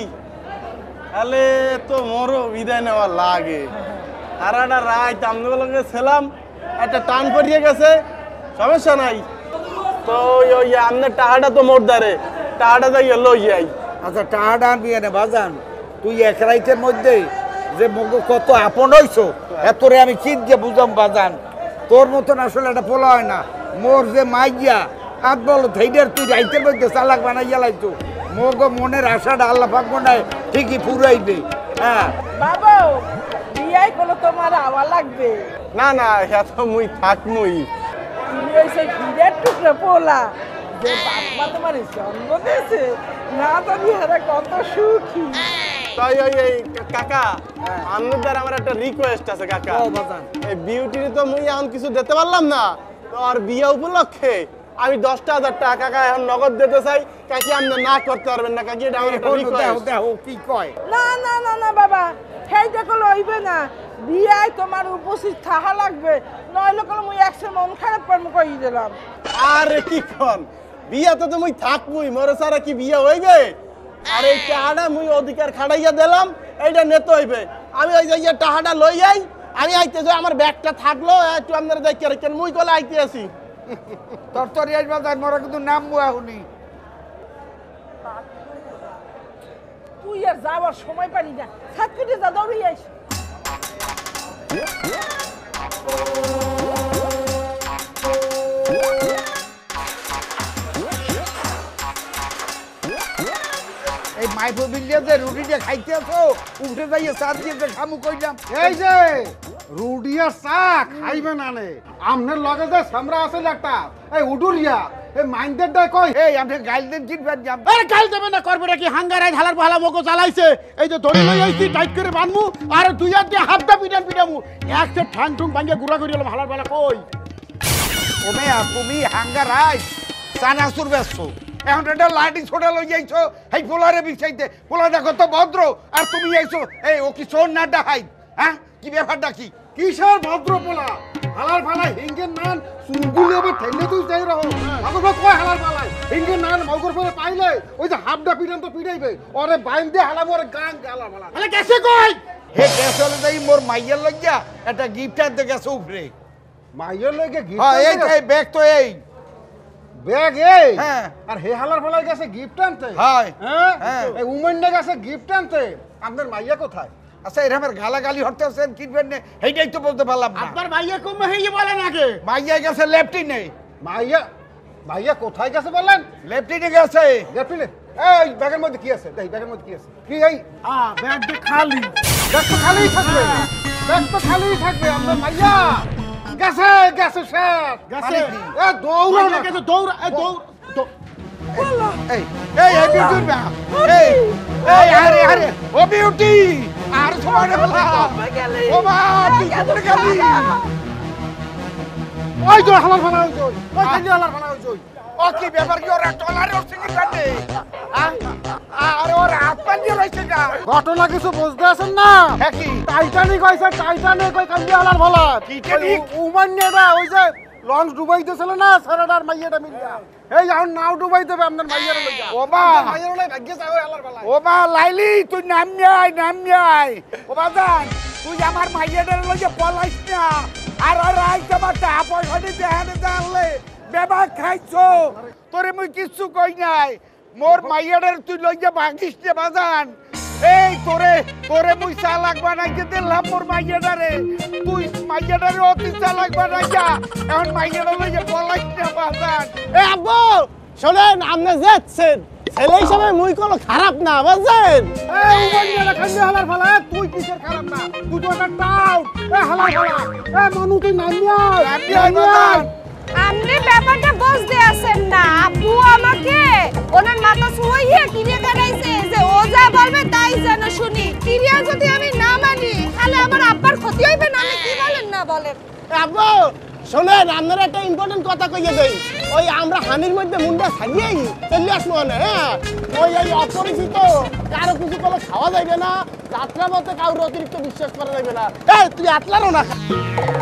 Speaker 9: আলে তো মোরও বিদায় নেওয়া লাগে সারাটা রাত আমদের লগে ছিলাম একটা টান পড়িয়ে গেছে সমস্যা নাই তো ওই আমনের টাকাটা তো মোর দারে টাকাটা যাই লই যাই
Speaker 4: আচ্ছা টাহাটা আনবি এনে বাজান তুই এক রাইতের মধ্যে যে মগু কত আপন হইছো এতরে আমি কি দিয়ে বুঝাম বাজান তোর মতন আসলে এটা পোলা হয় না মোর যে মাইয়া আত বলো থেইডার তুই রাইতের মধ্যে চালাক বানাইয়া লাইতো মগ মনের আশাটা আল্লাহ পাক মনে ঠিকই পুরাইবে
Speaker 9: হ্যাঁ
Speaker 5: বাবু বিয়াই কোনো তোমার আওয়া লাগবে
Speaker 9: না না এত মুই থাকমুই
Speaker 5: তুমি ওই সেই হীরের টুকরো পোলা যে বাপমা তোমার জন্ম দিয়েছে না জানি হারা কত সুখী
Speaker 9: তাই ওই এই কাকা আমার দ্বারা আমার একটা রিকোয়েস্ট আছে কাকা এই বিউটির তো মুই এখন কিছু দিতে পারলাম না তো আর বিয়ে উপলক্ষে আমি দশটা হাজার টাকা কাকা এখন নগদ দিতে চাই কাকি আপনি না করতে পারবেন না কাকি এটা আমার একটা রিকোয়েস্ট
Speaker 4: কি কয়
Speaker 5: না না না না বাবা সেইটা কোনো হইবে না বিয়ায় তোমার উপস্থিত থাকা লাগবে নইলে কোনো মুই একশো মন খারাপ কর্ম করি দিলাম
Speaker 9: আরে কি কোন বিয়াতে তো মুই থাকবই মরে সারা কি বিয়ে হইবে আর এই টাহাটা মুই অধিকার খাড়াইয়া দিলাম এইটা নেতে হইবে আমি ওই যে টাহাটা লই যাই আমি আইতে যাই আমার ব্যাগটা থাকলো একটু আপনারা দেখে রাখেন মুই কলে আইতে আসি
Speaker 4: তোর তোর আসবা যাই মরা কিন্তু নাম মুয়া হুনি
Speaker 5: তুই আর যাওয়ার সময় পানি না সাত কেটে যা দৌড়ে আইস
Speaker 4: এই মাইফো বিলিয়ে যে রুটিটা খাইতে আছো উঠে যাইয়ে চার দিয়ে যে খামু কইলাম
Speaker 1: এই যে রুডিয়া চা খাইবে না নে আমনের লগে যে সামরা আছে একটা এই উডুরিয়া এই মাইন্ডের ডাই কই
Speaker 4: এই আমি গাইল দেন চিনবেন জাম
Speaker 1: আরে গাইল দেবে না করবে নাকি হাঙ্গারাই ঢালার ভালা মগো চালাইছে এই যে ধরে লই আইছি টাইট করে বানমু আর দুই হাত দিয়ে হাতটা পিটান পিটামু একটা ঠাং ঠুং ভাঙে গুড়া করি হলো হালার ভালা কই
Speaker 4: ও মেয়া তুমি হাঙ্গারাই চানাচুর ব্যস্ত এখন একটা লাঠি ছোটা লই যাইছো এই পোলারে বিছাইতে পোলা দেখো তো ভদ্র আর তুমি আইছো এই ও কি সোন না ডাহাই হ্যাঁ কি ব্যাপারটা কি
Speaker 1: কিসের ভদ্র পোলা হালার ভালা হিঙ্গের নান চুলগুলি আবার ঠেলে তুই যাই রহ আগর কয় হালার ভালাই হিঙ্গের নান মগর পরে পাইলে ওই যে হাফডা পিটান তো পিটাইবে ওরে বাইন দিয়ে হালা পরে গান হালার ভালা আরে কেসে কই
Speaker 4: হে গেছে হলে যাই মোর মাইয়ার লাগিয়া একটা গিফট আনতে গেছে উপরে
Speaker 1: মাইয়ের লগে গিফট
Speaker 4: হ্যাঁ এই এই ব্যাগ তো এই
Speaker 1: ব্যাগ এই
Speaker 4: হ্যাঁ
Speaker 1: আর হে হালার ভালাই গেছে গিফট আনতে
Speaker 4: হ্যাঁ
Speaker 1: হ্যাঁ
Speaker 4: হ্যাঁ
Speaker 1: এই উমেন্ডে গেছে গিফট আনতে আপনার মাইয়া কোথায়
Speaker 4: আচ্ছা এরকমের গালাগালি হরতে আছেন কিনবেন না এইটাই তো বলতে পারলাম না
Speaker 1: আপনার মাইয়া কম হেই বলেন আগে
Speaker 4: মাইয়া গেছে লেফটিনে
Speaker 1: মাইয়া মাইয়া কোথায় গেছে বলেন
Speaker 4: লেফটিনে গেছে
Speaker 1: লেফটিনে এই ব্যাগের মধ্যে কি আছে দেখ ব্যাগের মধ্যে কি আছে কি এই আ ব্যাগ তো খালি ব্যাগ তো খালিই থাকবে ব্যাগ তো খালিই থাকবে আপনার মাইয়া গেছে গেছে স্যার গেছে এ দৌড়া না গেছে দৌড়া এ দৌড়
Speaker 4: এই এই এই বিউটি না এই এই আরে আরে ও বিউটি আর সময় না বলা ও মা তুই কোথায় গেলি
Speaker 1: ওই তো হালার ফালা হইছ ওই খালি হালার ফালা হইছ
Speaker 4: ও কি ব্যাপার কি ওরা ডলারে ওর সিঙ্গি কাটে আরে ওর হাত পা দিয়ে রইছে না
Speaker 1: ঘটনা কিছু বুঝতে আছেন না
Speaker 4: হ্যাঁ কি
Speaker 1: টাইটানিক হইছে টাইটানিক ওই খালি হালার ফালা
Speaker 4: টাইটানিক
Speaker 1: উমান্যটা ওই যে লঞ্চ ডুবাইতেছিল না সারাটার মাইয়াটা মিলিয়া এই এখন নাও ডুবাই দেবে আপনার মাইয়ার লইয়া
Speaker 4: ও মা
Speaker 1: মাইয়ার লই ভাগ্যে যাও হালার ফালা
Speaker 4: ও মা লাইলি তুই নাম নিয়ে নাম নিয়ে ও বাজান তুই আমার মাইয়াটার লইয়া পলাইস না আর আর আই তোমার টাকা পয়সা দিতে হাতে জানলে বেবা খাইছো তোরে মুই কিচ্ছু কই নাই মোর মাইয়াটার তুই লইয়া ভাগিস নে বাজান এই তোরে তোরে মুই চালাক বানাইতে দিলাম মোর মাইয়াটারে তুই মাইয়াটারে অতি চালাক বানাইয়া এখন মাইয়াটা লইয়া পলাইস না বাজান
Speaker 9: এ আব্বু শুনেন আপনি যাচ্ছেন ছেলে হিসাবে মুই কোনো খারাপ না বুঝছেন
Speaker 1: এই উমান্যটা খালি হালার ফালা তুই কিসের খারাপ না তুই তো একটা টাউ এ হালার ফালা এ মানু তুই নামিয়া নামিয়া
Speaker 6: আপনি ব্যাপারটা বুঝতে আছেন না আপু আমাকে ওনার মাথা শুইয়ে কিনে কাটাইছে যে ও যা বলবে তাই যেন শুনি কিরিয়া যদি আমি না মানি তাহলে আমার আব্বার ক্ষতি হইবে না আমি কি বলেন না বলেন
Speaker 9: আব্বু শুনেন আপনারা একটা ইম্পর্টেন্ট কথা কইয়ে দেই ওই আমরা হানির মধ্যে মুন্ডা ছাড়িয়েই চলে আসবো না হ্যাঁ ওই এই অপরিচিত কারো কিছু করে খাওয়া যাবে না যাত্রা মতে কারোর অতিরিক্ত বিশ্বাস করা যাবে না এই তুই আতলারও না